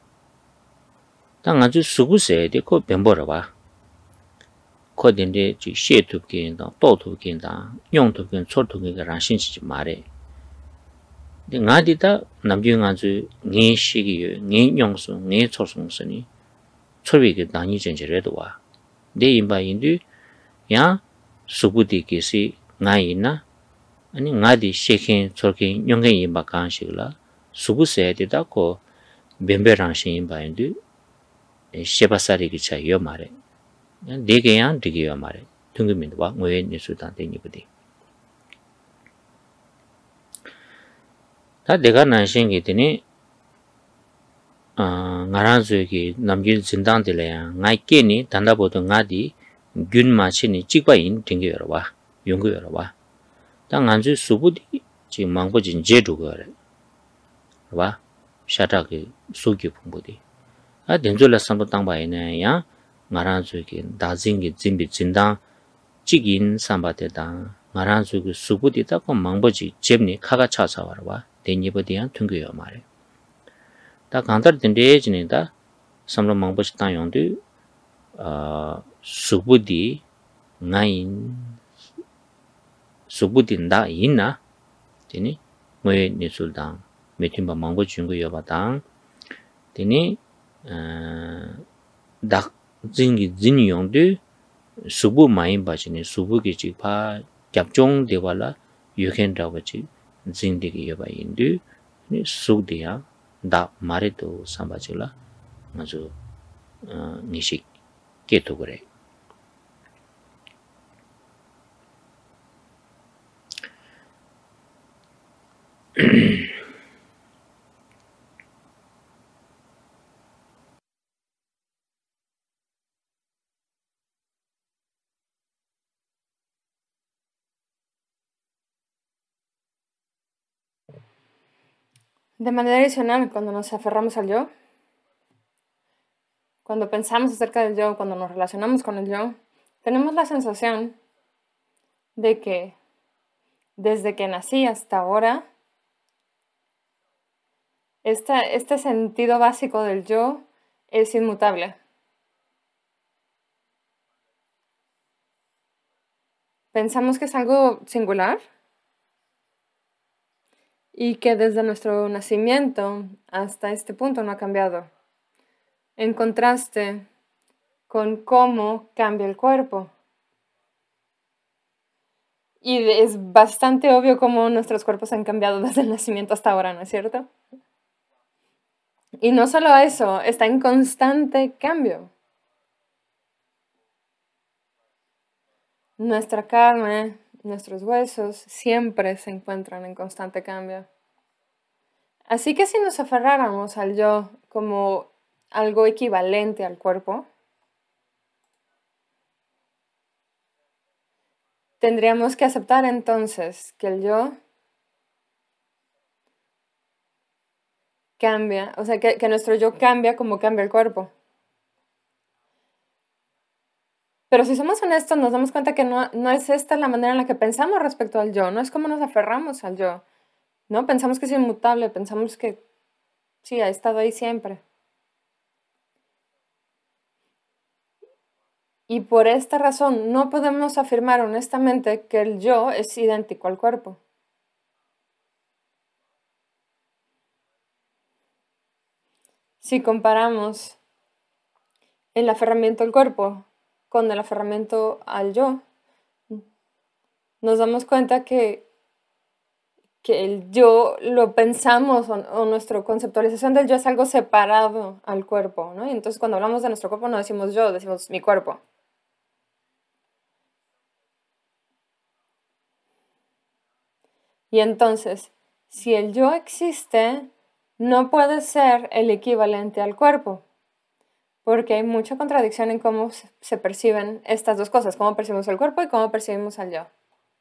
당아주 수구세대 거 변보러 봐. 거딘데 지 시에투긴다 또투긴다 용투긴 초투긴가 신시지 말해. 근데 나디다 남경아주 네 시기요 네 용수 네 초송선이 초비게 당이 전제래도 와. 내 인바인도 야 수부디께시 나이나 아니 나디 시행 저렇게 용해 인바 간식라 수부세에다고 변별한신 인바인도 셰바사리기 차이요 말해. 네개야 되게요 말해. 등급인도 와 뭐에 니수단 되니거든. 다 내가 난신게 되니 아 나라즈기 남길 진단들이야. 나이께니 단다보도 나디 균마치니 찍바인 딩겨요 와. 용거요 와. 당 안주 수부디 지금 망보진 제도거래. 와. 샤다게 소기 풍부디. 아 된줄라 삼도 땅바이네 야 나라즈기 다징기 진비 진단 찍인 삼바데다 나라즈기 수부디다 그 망보지 잽니 카가 차사와라 와. 대니버디한 퉁겨요 말해. 다 간다르 된데지니다 삼로 망보지 땅용도 어 수부디 나인 수부딘다 있나 되니 뭐에 니술당 메팀바 망보 준거 여바당 되니 어닥 진기 진용도 수부 많이 바지니 수부기 지파 cap종 되발라 유캔다고지 진디기 여바인도 니 수디야 다 말에도 삼바질라 아주 어 니식 깨도 그래. De manera adicional, cuando nos aferramos al yo, cuando pensamos acerca del yo, cuando nos relacionamos con el yo, tenemos la sensación de que desde que nací hasta ahora Esta, este sentido básico del yo es inmutable. Pensamos que es algo singular y que desde nuestro nacimiento hasta este punto no ha cambiado. En contraste con cómo cambia el cuerpo. Y es bastante obvio cómo nuestros cuerpos han cambiado desde el nacimiento hasta ahora, ¿no es cierto? Y no solo eso, está en constante cambio. Nuestra carne, nuestros huesos siempre se encuentran en constante cambio. Así que si nos aferráramos al yo como algo equivalente al cuerpo, tendríamos que aceptar entonces que el yo cambia, o sea, que, que nuestro yo cambia como cambia el cuerpo. Pero si somos honestos, nos damos cuenta que no, no es esta la manera en la que pensamos respecto al yo, no es como nos aferramos al yo, ¿no? Pensamos que es inmutable, pensamos que sí, ha estado ahí siempre. Y por esta razón no podemos afirmar honestamente que el yo es idéntico al cuerpo. Si comparamos el aferramiento al cuerpo con el aferramiento al yo, nos damos cuenta que, que el yo lo pensamos o, o nuestra conceptualización del yo es algo separado al cuerpo, ¿no? Y entonces cuando hablamos de nuestro cuerpo no decimos yo, decimos mi cuerpo. Y entonces, si el yo existe, no puede ser el equivalente al cuerpo, porque hay mucha contradicción en cómo se perciben estas dos cosas, cómo percibimos el cuerpo y cómo percibimos al yo.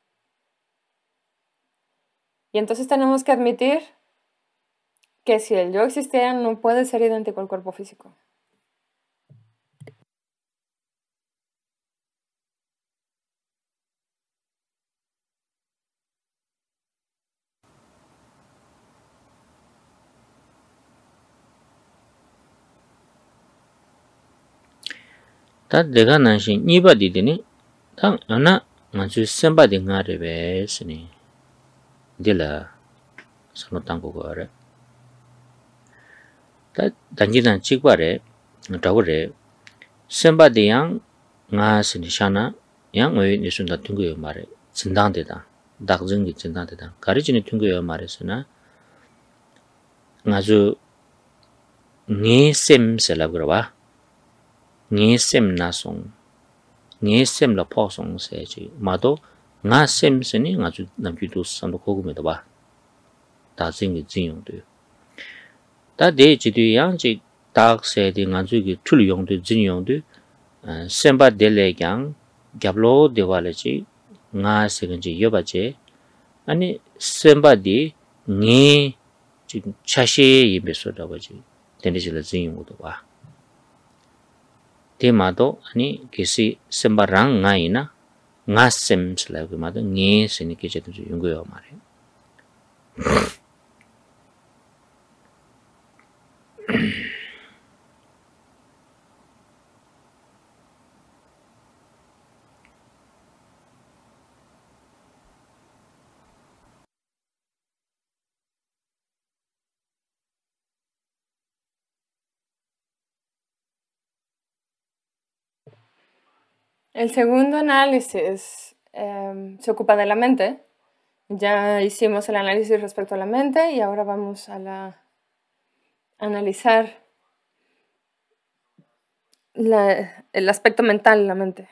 Y entonces tenemos que admitir que si el yo existiera, no puede ser idéntico al cuerpo físico. 다 내가 난신 이바디드니 당 하나 아주 sem바디 ngare베 스니 딜라 서로 땅고 거래 다 단지단 찍바래 더그래 sem바디양 nga스니 샤나 양의 니순다 퉁고요 말에 진당되다 닥정기 진당되다 가르치는 퉁고요 말에서나 아주 니셈셀라 그러봐 Nge sem na song, nge sem la po song se chi, ma do nga sem se ni nga ju nam ju du san do kogu me do ba, da zing gi jing yong du. Da de ji du yang ji da se de nga ju gi tul yong du jing yong du, sem ba de le yang gyab lo de wa le chi nga se gen ji yo ba che, ani sem ba di nge ji cha she yi be so da ba ji, den de ji le jing yong do ba. Temado ani kisi sembarang ngai na ngasem selagu mado nge sini kece tu yungu yo mare. El segundo análisis eh, se ocupa de la mente. Ya hicimos el análisis respecto a la mente y ahora vamos a la, analizar la, el aspecto mental de la mente.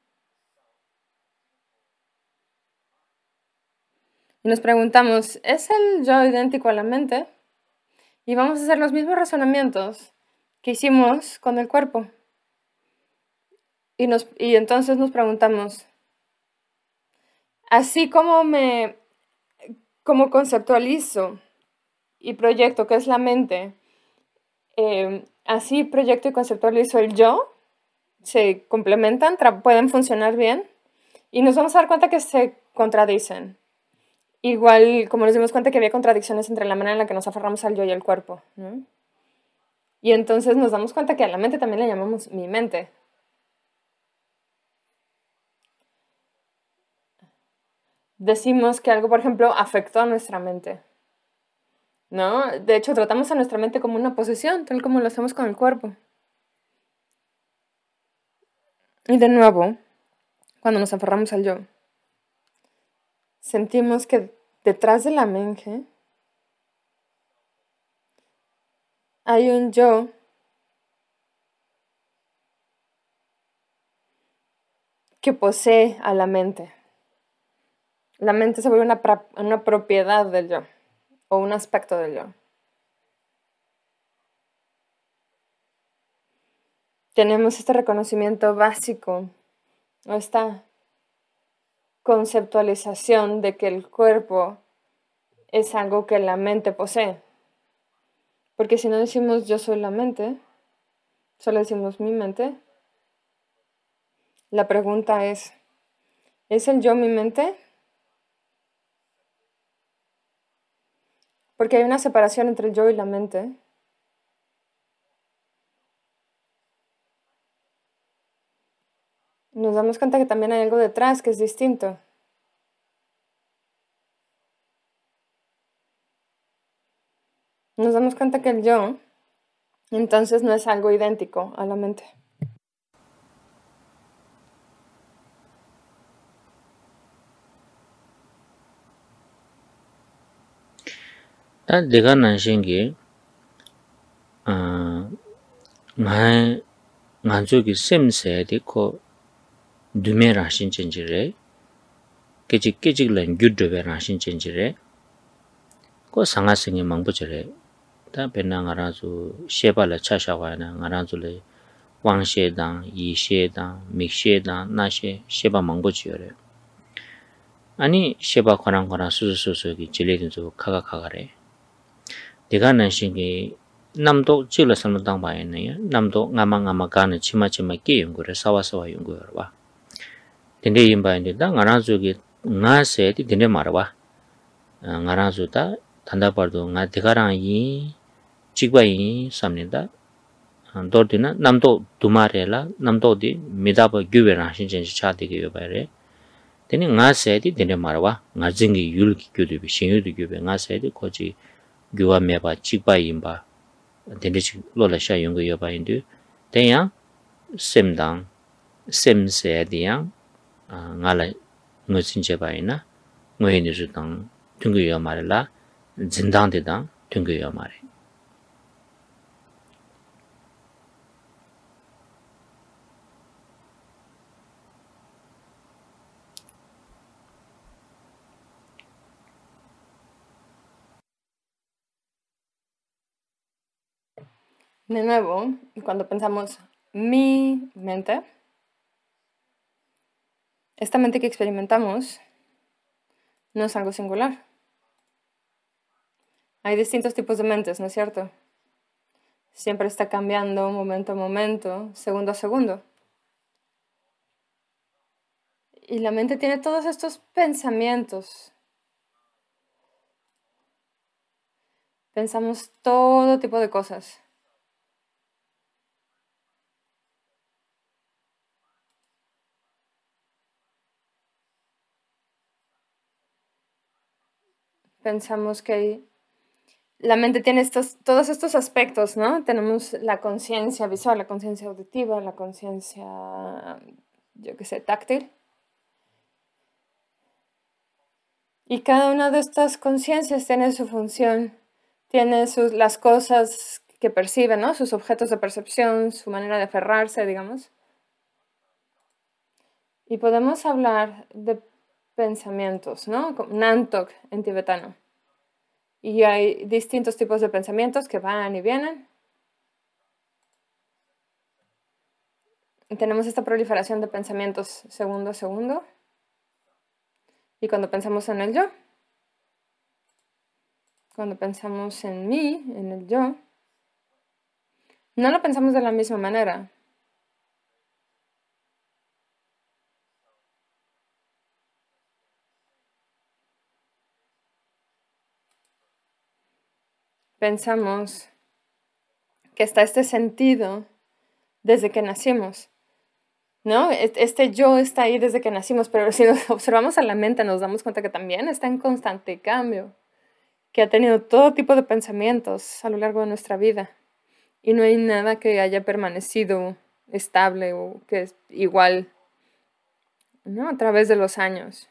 Y nos preguntamos, ¿es el yo idéntico a la mente? Y vamos a hacer los mismos razonamientos que hicimos con el cuerpo. Y, nos, y entonces nos preguntamos, así como me como conceptualizo y proyecto que es la mente, eh, así proyecto y conceptualizo el yo, se complementan, pueden funcionar bien, y nos vamos a dar cuenta que se contradicen. igual, como nos dimos cuenta que había contradicciones entre la manera en la que nos aferramos al yo y al cuerpo, ¿no? Y entonces nos damos cuenta que a la mente también le llamamos mi mente. Decimos que algo, por ejemplo, afectó a nuestra mente, ¿no? De hecho, tratamos a nuestra mente como una posesión, tal como lo hacemos con el cuerpo. Y de nuevo, cuando nos aferramos al yo, sentimos que detrás de la mente hay un yo que posee a la mente. La mente se vuelve una, una propiedad del yo, o un aspecto del yo. Tenemos este reconocimiento básico, o esta conceptualización de que el cuerpo es algo que la mente posee. Porque si no decimos yo soy la mente, solo decimos mi mente, la pregunta es, ¿es el yo mi mente? Porque hay una separación entre el yo y la mente. Nos damos cuenta que también hay algo detrás que es distinto. Nos damos cuenta que el yo, entonces, no es algo idéntico a la mente. 다 내가 난신기 아 나 간족이 셈세디 코 두메라 신천지래 깨지 깨지는 규드베라 신천지래 코 상하성이 망부지래 다 베나가라주 셰발라 차샤와나 가라주래 왕셰당 이셰당 믹셰당 나셰 셰바 망부지요래 아니 셰바 관한 거나 수수수수기 질레든도 카가카가래 내가 난신기 남도 찍을 살면당 봐야네 남도 nga마-ngama 가는 치마치마 끼 연구를 사와사와 연구를 봐 근데 임바인데 다 나라주기 나세디 근데 말아 나라주다 단다버도 나 대가랑 이 찍바이 삼는다 도르디나 남도 두마레라 남도디 미다버 규베라 신전시 차디게 요바레 되니 나세디 근데 말아 나징기 율기 교도비 신유도 교베 나세디 거지 교와 메바 찍바이 임바 데리치 로라샤 연구 요바인데 대야 셈당 셈세디양 아 나라 무슨제 바이나 뭐해니주당 둥거요 말라 진당대당 둥거요 말에 De nuevo, cuando pensamos mi mente, esta mente que experimentamos no es algo singular. Hay distintos tipos de mentes, ¿no es cierto? Siempre está cambiando momento a momento, segundo a segundo. Y la mente tiene todos estos pensamientos. Pensamos todo tipo de cosas. Pensamos que hay... La mente tiene estos, todos estos aspectos, ¿no? Tenemos la conciencia visual, la conciencia auditiva, la conciencia, yo qué sé, táctil. Y cada una de estas conciencias tiene su función, tiene sus, las cosas que percibe, ¿no? Sus objetos de percepción, su manera de aferrarse, digamos. Y podemos hablar de pensamientos, ¿no? Nantok en tibetano. Y hay distintos tipos de pensamientos que van y vienen. Y tenemos esta proliferación de pensamientos segundo a segundo. Y cuando pensamos en el yo, cuando pensamos en mí, en el yo, no lo pensamos de la misma manera. pensamos que está este sentido desde que nacimos, ¿no? Este yo está ahí desde que nacimos, pero si nos observamos a la mente nos damos cuenta que también está en constante cambio, que ha tenido todo tipo de pensamientos a lo largo de nuestra vida y no hay nada que haya permanecido estable o que es igual, ¿no? A través de los años.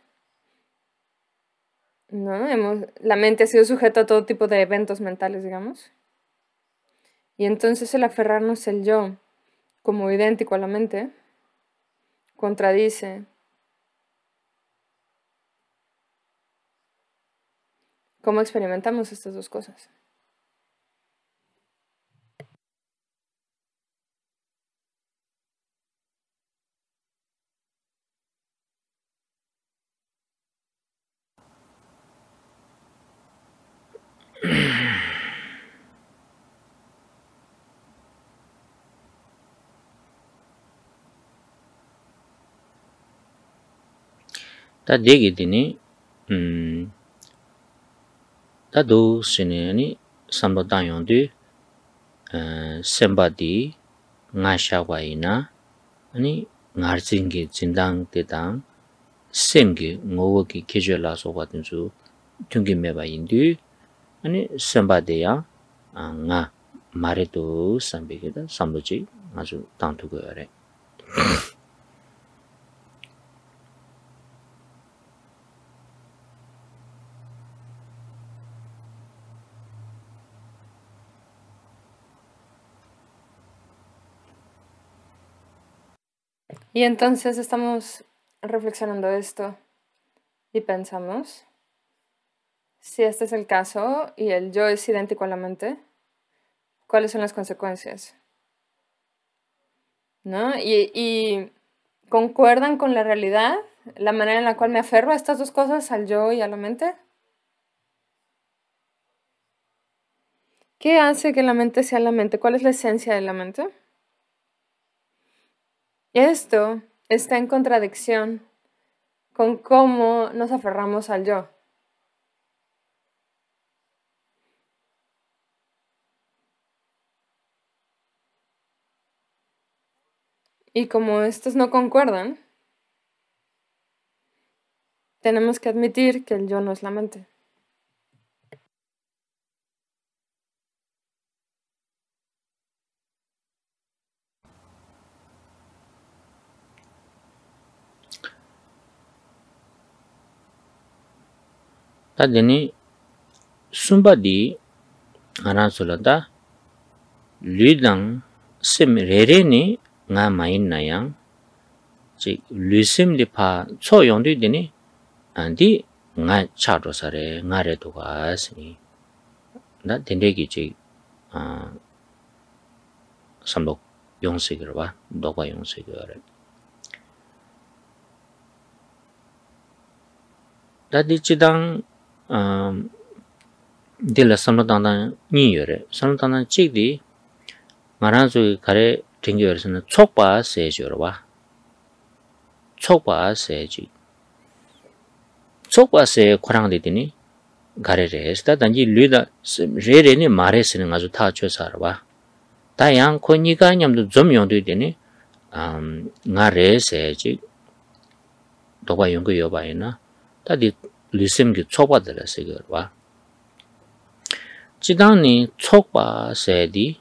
¿No? Hemos, la mente ha sido sujeta a todo tipo de eventos mentales, digamos. Y entonces el aferrarnos al yo como idéntico a la mente contradice cómo experimentamos estas dos cosas. 다 되기더니 음 다도 신에니 삼보다용도 어 셈바디 나샤와이나 아니 나르징게 진당 때당 셈게 ngowoki kejel라서 같은 수 퉁기메바인디 아니 셈바데야 아nga 마레도 삼베게다 삼로지 아주 당투고요래 Y entonces estamos reflexionando esto y pensamos, si este es el caso y el yo es idéntico a la mente, ¿cuáles son las consecuencias? ¿No? Y, y ¿concuerdan con la realidad? ¿La manera en la cual me aferro a estas dos cosas, al yo y a la mente? ¿Qué hace que la mente sea la mente? ¿Cuál es la esencia de la mente? Esto está en contradicción con cómo nos aferramos al yo. Y como estos no concuerdan, tenemos que admitir que el yo no es la mente. 다더니 숨바디 아나솔라다 류당 심 레레니 nga main 지 류심리파 초용도 되니 안디 nga 차로사래 nga레도가 스니 나 된대기 지아 삼복 용식으로 봐 너가 용식으로 다디치당 음 딜라 삼로당당 니여래 삼로당당 찍디 마란수 가래 딩겨서는 촉바 세죠로 봐 촉바 세지 촉바 세 코랑데디니 가래레스다 단지 류다 레레니 마레스는 아주 다 쳐서로 봐 다양 코니가 냠도 좀 용도 되니 음 나레세지 도바 용거 여바이나 다디 리심기 촉바들라 세거로 봐 지당니 촉바 세디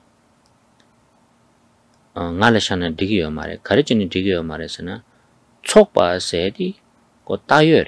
어 나래샤는 디기요 말에 가르치는 디기요 말에서는 촉바 세디 고 따여래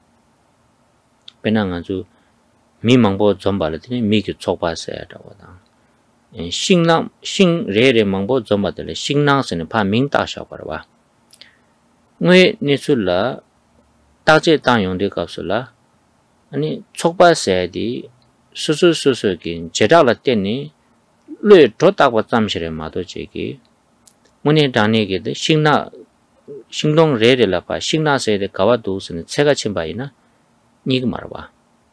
배낭 아주 미망보 좀 발더니 미기 촉바 세다고다 신랑 신레레 망보 좀 받을래 신랑스는 파 민다셔 버려 봐 왜 니술라 따제 땅용데 값을라 아니 촉바 세디 수수수수긴 제라라 때니 르 좋다고 잠시래 마도 제기 문에 다니게데 신나 신동 레레라파 신나세데 가와도스는 제가 침바이나 니가 말봐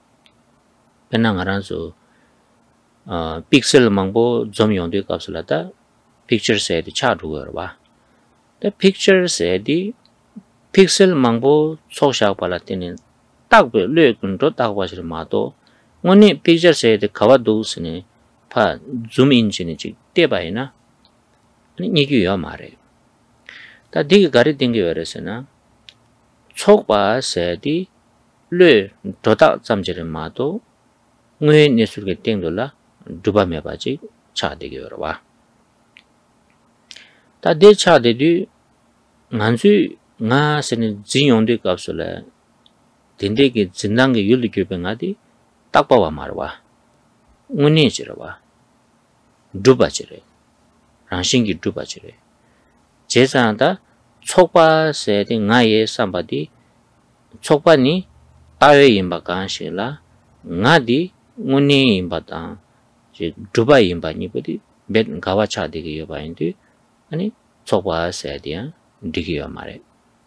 배낭아란수 어 픽셀 망보 좀 용도 값을라다 픽처 세디 차두거 봐 더 픽처 세디 픽셀 망보 소샤 발라테는 딱베 르근도 딱바시를 마도 원이 픽처 세디 가와도스네 파 zoom in chini chik tebayi na nigyu yo mare. Ta digi gari dingi warese na chokpa se di le dodak zamjiri mato nguye nesurge tingdo la duba meba chik cha digi warwa. Ta de cha digi nganzu nga sene zin yongde kapsula dindegi zindangi yuli gyube nga di takpa wa marwa. Ngune chirawa. Duba chire. Rangshingi duba chire. 제자한테 촉바세 ngaye sambadi 촉바니 tawe imba kanshila ngadi nguni imba ta je dubai imba ni bodi bet gawa cha de ge yoba indi ani 촉바세 dia digi yo mare.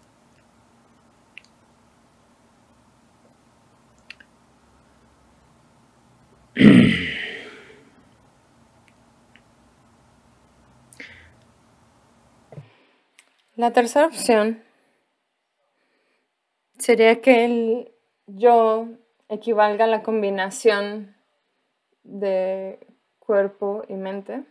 La tercera opción sería que el yo equivalga a la combinación de cuerpo y mente.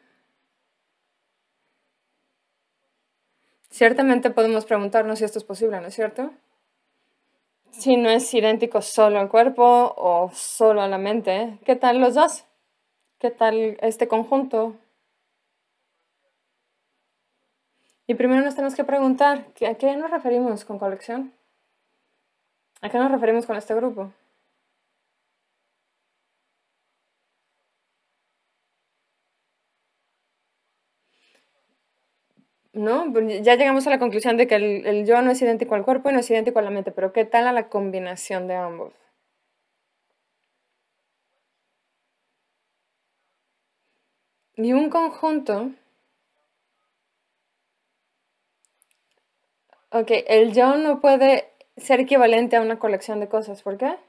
Ciertamente podemos preguntarnos si esto es posible, ¿no es cierto? Si no es idéntico solo al cuerpo o solo a la mente, ¿qué tal los dos? ¿Qué tal este conjunto? Y primero nos tenemos que preguntar, ¿a qué nos referimos con colección? ¿A qué nos referimos con este grupo? ¿No? Ya llegamos a la conclusión de que el, el yo no es idéntico al cuerpo y no es idéntico a la mente, pero ¿qué tal a la combinación de ambos? Y un conjunto... Ok, el yo no puede ser equivalente a una colección de cosas. ¿Por qué?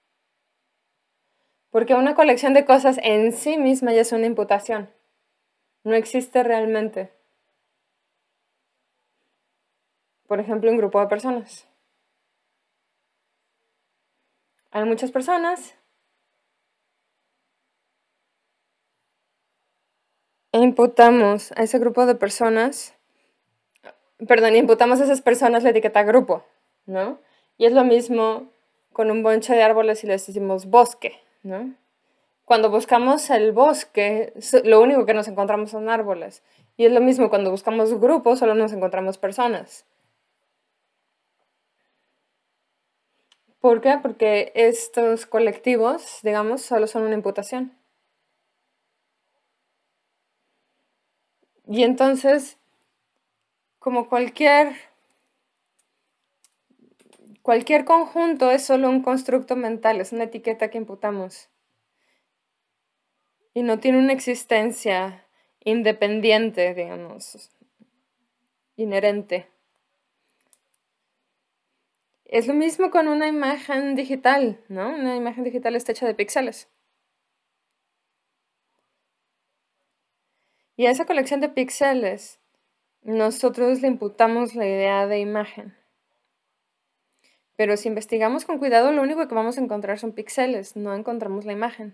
Porque una colección de cosas en sí misma ya es una imputación. No existe realmente. Por ejemplo, un grupo de personas. Hay muchas personas. E imputamos a ese grupo de personas... Perdón, imputamos a esas personas la etiqueta grupo, ¿no? Y es lo mismo con un bonche de árboles y les decimos bosque, ¿no? Cuando buscamos el bosque, lo único que nos encontramos son árboles. Y es lo mismo cuando buscamos grupos, solo nos encontramos personas. ¿Por qué? Porque estos colectivos, digamos, solo son una imputación. Y entonces, como cualquier, cualquier conjunto es solo un constructo mental, es una etiqueta que imputamos. Y no tiene una existencia independiente, digamos, inherente. Es lo mismo con una imagen digital, ¿no? Una imagen digital está hecha de píxeles. Y a esa colección de píxeles, nosotros le imputamos la idea de imagen. Pero si investigamos con cuidado, lo único que vamos a encontrar son píxeles, no encontramos la imagen.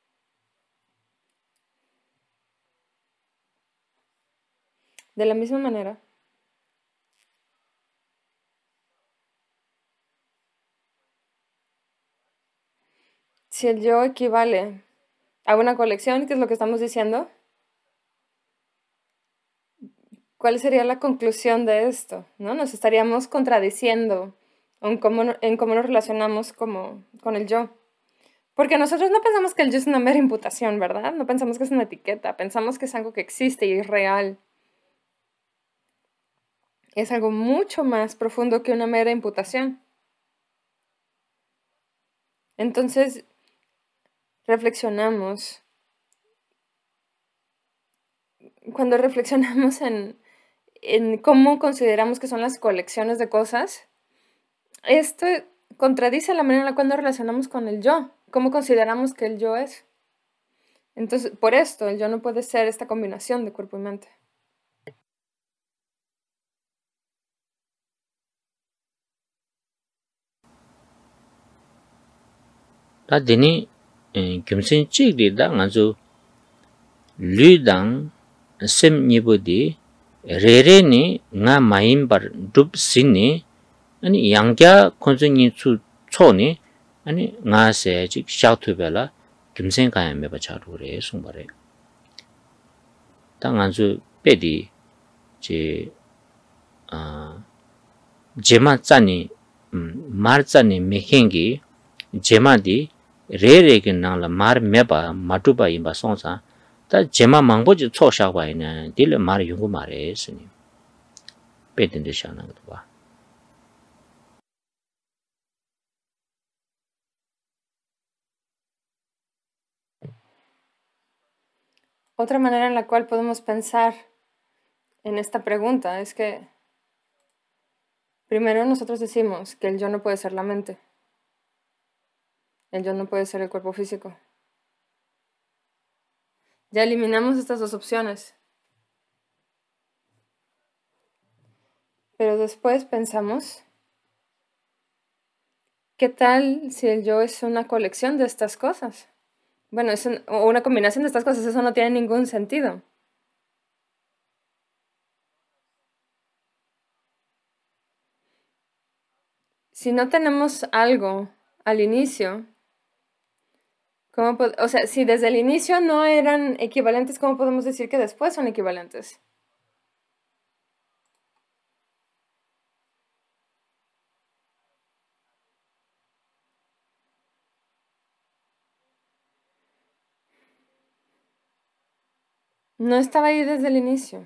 De la misma manera, si el yo equivale a una colección, ¿qué es lo que estamos diciendo? ¿Cuál sería la conclusión de esto? ¿No? Nos estaríamos contradiciendo en cómo, en cómo nos relacionamos como, con el yo. Porque nosotros no pensamos que el yo es una mera imputación, ¿verdad? No pensamos que es una etiqueta, pensamos que es algo que existe y es real. Es algo mucho más profundo que una mera imputación. Entonces, reflexionamos. Cuando reflexionamos en, en cómo consideramos que son las colecciones de cosas, esto contradice la manera en la cual nos relacionamos con el yo. ¿Cómo consideramos que el yo es? Entonces, por esto, el yo no puede ser esta combinación de cuerpo y mente. Ta dini gyumsin chik di da nga zu Ludang sem nibudi rere ni nga maimbar dup sini ani yangja konzungi chu choni ani nga se chik shaktu bela kimsen kaya meba charu re sungbare. Ta nganzu pedi je jema tsani mar tsani mekengi jema di re re ki nangla mar meba matuba imba songsa ta jema mangbo je chok shakwa ina dili mar yungu mare sini pedin de shana gwa. Otra manera en la cual podemos pensar en esta pregunta es que primero nosotros decimos que el yo no puede ser la mente. El yo no puede ser el cuerpo físico. Ya eliminamos estas dos opciones. Pero después pensamos, ¿qué tal si el yo es una colección de estas cosas? Bueno, es un, o una combinación de estas cosas, eso no tiene ningún sentido. Si no tenemos algo al inicio, ¿cómo o sea, si desde el inicio no eran equivalentes, ¿cómo podemos decir que después son equivalentes? No estaba ahí desde el inicio.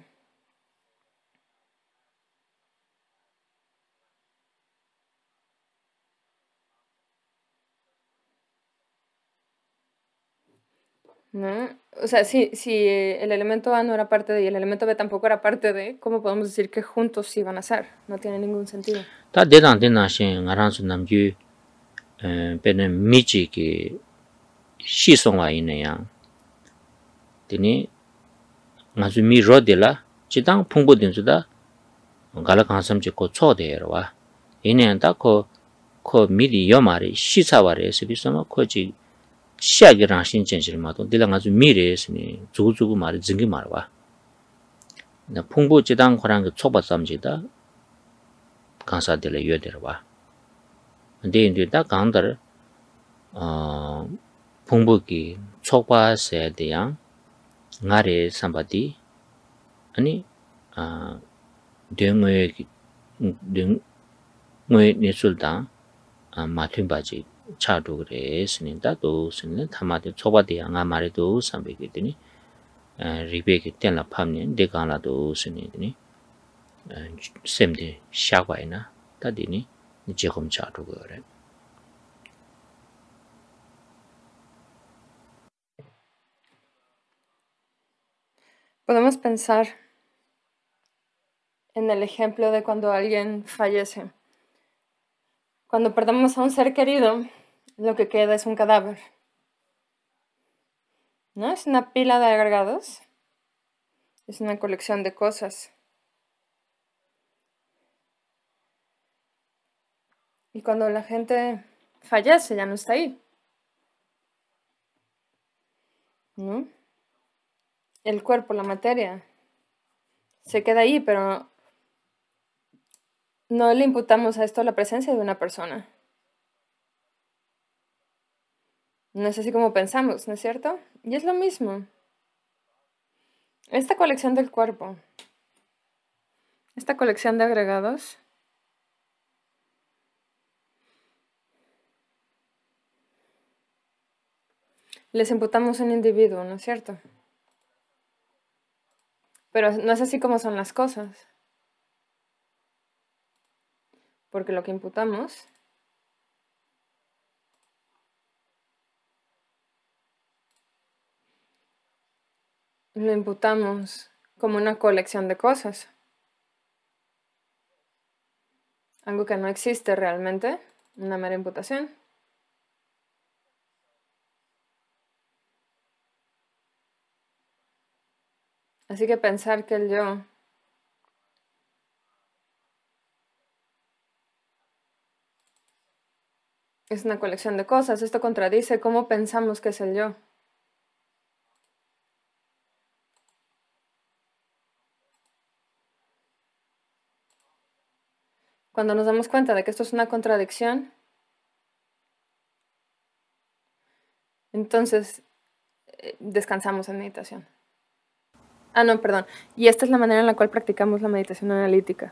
¿No? O sea, si, si el elemento A no era parte de y el elemento B tampoco era parte de, ¿cómo podemos decir que juntos sí van a ser? No tiene ningún sentido. Ta dedan dena shin ngaran su namju pene michi ki shi songwa ina yang dini ngazu mi ro de la chidang phungbo din su da gala kansam chi ko cho de wa ine da ko ko mi di yo mari shi sa wa re su bi so ko chi sha gi ran shin chen shir ma to de la ngazu mi re su ni zu zu gu mari jing gi mar wa na phungbo chidang khorang ge choba sam ji da kansa de le yo de wa de inde da gang dar 어 풍부기 촉바세 대양 나레 삼바디 아니 아 등의 등의 예술다 아 마튼바지 차도 그래 스닌다도 스닌 타마데 촉바디야 nga 말에도 삼베게 되니 아 리베게 텐라 팜니 데간라도 스니니 셈데 샤과이나 다디니 지금 차도 그래. Podemos pensar en el ejemplo de cuando alguien fallece. Cuando perdemos a un ser querido, lo que queda es un cadáver. ¿No? Es una pila de agregados. Es una colección de cosas. Y cuando la gente fallece, ya no está ahí. ¿No? El cuerpo, la materia, se queda ahí, pero no le imputamos a esto la presencia de una persona. No es así como pensamos, ¿no es cierto? Y es lo mismo. Esta colección del cuerpo, esta colección de agregados, les imputamos un individuo, ¿no es cierto? Pero no es así como son las cosas. Porque lo que imputamos lo imputamos como una colección de cosas. Algo que no existe realmente, una mera imputación. Así que pensar que el yo es una colección de cosas, esto contradice cómo pensamos que es el yo. Cuando nos damos cuenta de que esto es una contradicción, entonces eh, descansamos en meditación. Ah, no, perdón. Y esta es la manera en la cual practicamos la meditación analítica.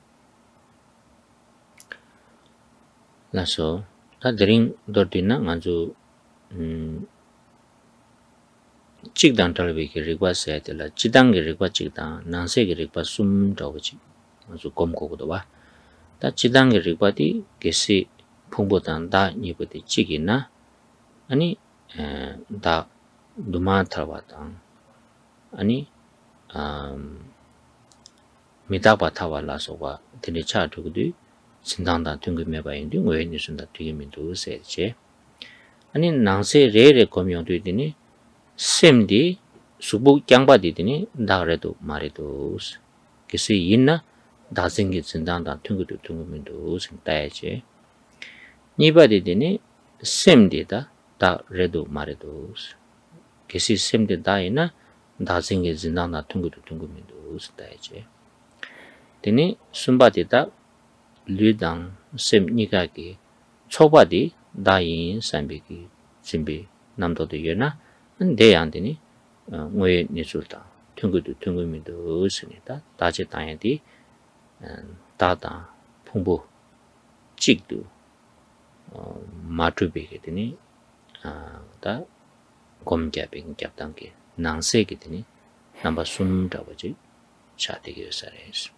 Laso, ta dering dortina nganju um chikdang talbe ki rigwa se de la chidang ki rigwa chikdang nangse ki rigwa sum daw chi nganju kom ko do ba ta chidang ki rigwa di kesi phungbo dan da ni bu de chigina ani da duma tharwa dang ani um midaba thawa la so wa dini cha thu du sindangda tung me ba yin ngwe ni sun da tigi min du se che ani nangse re re komyong du dini semdi subu kyangba di dini da re do mari do kisi yinna da singi sindangda tung du tung min du sing ta che ni ba di dini semdi da da re do mari do kisi semdi da ina da singi sindangda tung du tung min du sing ta che dini sumba di da Ludang sem nikaki chobadi dayin sambiki simbi namdo de yena deyandini ngwe nisulta tungudu tungumido usnita daje tayandi dada phungbu chikdu matubeke dini da gomgyabing gyabdangke nangseke dini namba sum dawaji chadege sares.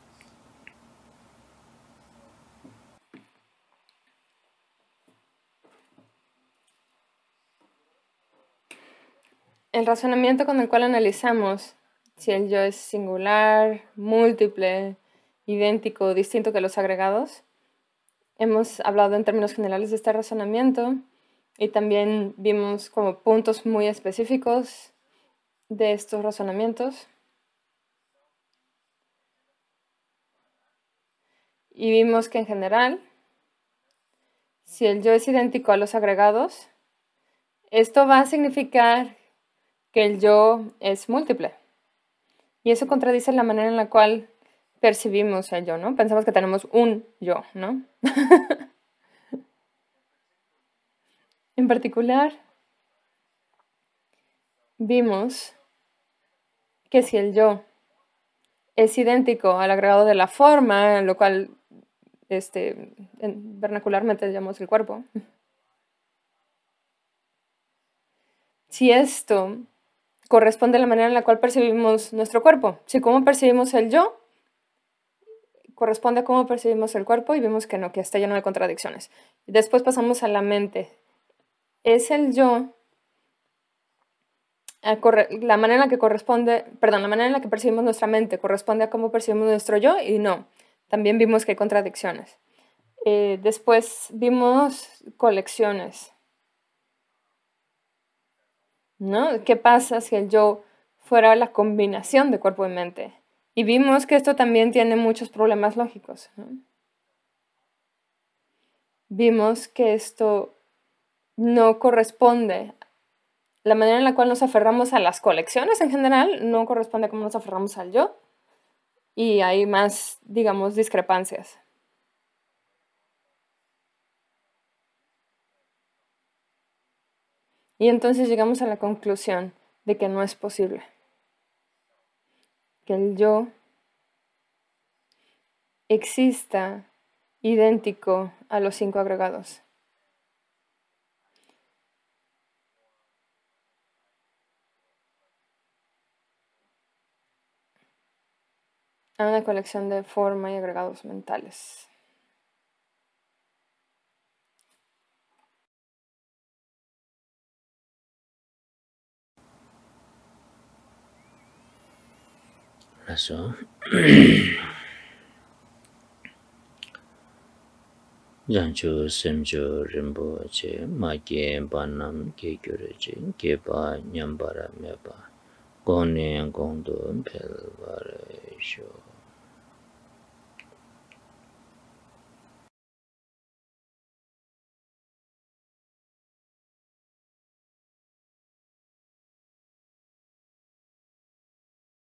El razonamiento con el cual analizamos si el yo es singular, múltiple, idéntico, distinto que los agregados, hemos hablado en términos generales de este razonamiento y también vimos como puntos muy específicos de estos razonamientos. Y vimos que en general, si el yo es idéntico a los agregados, esto va a significar que el yo es múltiple. Y eso contradice la manera en la cual percibimos el yo, ¿no? Pensamos que tenemos un yo, ¿no? En particular, vimos que si el yo es idéntico al agregado de la forma, lo cual este, vernacularmente llamamos el cuerpo, si esto corresponde a la manera en la cual percibimos nuestro cuerpo. Si cómo percibimos el yo corresponde a cómo percibimos el cuerpo y vimos que no, que está lleno de contradicciones. Después pasamos a la mente. Es el yo, la manera en la que corresponde, perdón, la manera en la que percibimos nuestra mente corresponde a cómo percibimos nuestro yo y no. También vimos que hay contradicciones. Eh, después vimos colecciones. ¿No? ¿Qué pasa si el yo fuera la combinación de cuerpo y mente? Y vimos que esto también tiene muchos problemas lógicos, ¿no? Vimos que esto no corresponde, la manera en la cual nos aferramos a las colecciones en general no corresponde a cómo nos aferramos al yo, y hay más, digamos, discrepancias. Y entonces llegamos a la conclusión de que no es posible que el yo exista idéntico a los cinco agregados. A una colección de forma y agregados mentales. Eso. Jancho semjo rinpoche ma ge banam ge gyureje ge ba nyambara meba gone gondo pel vare sho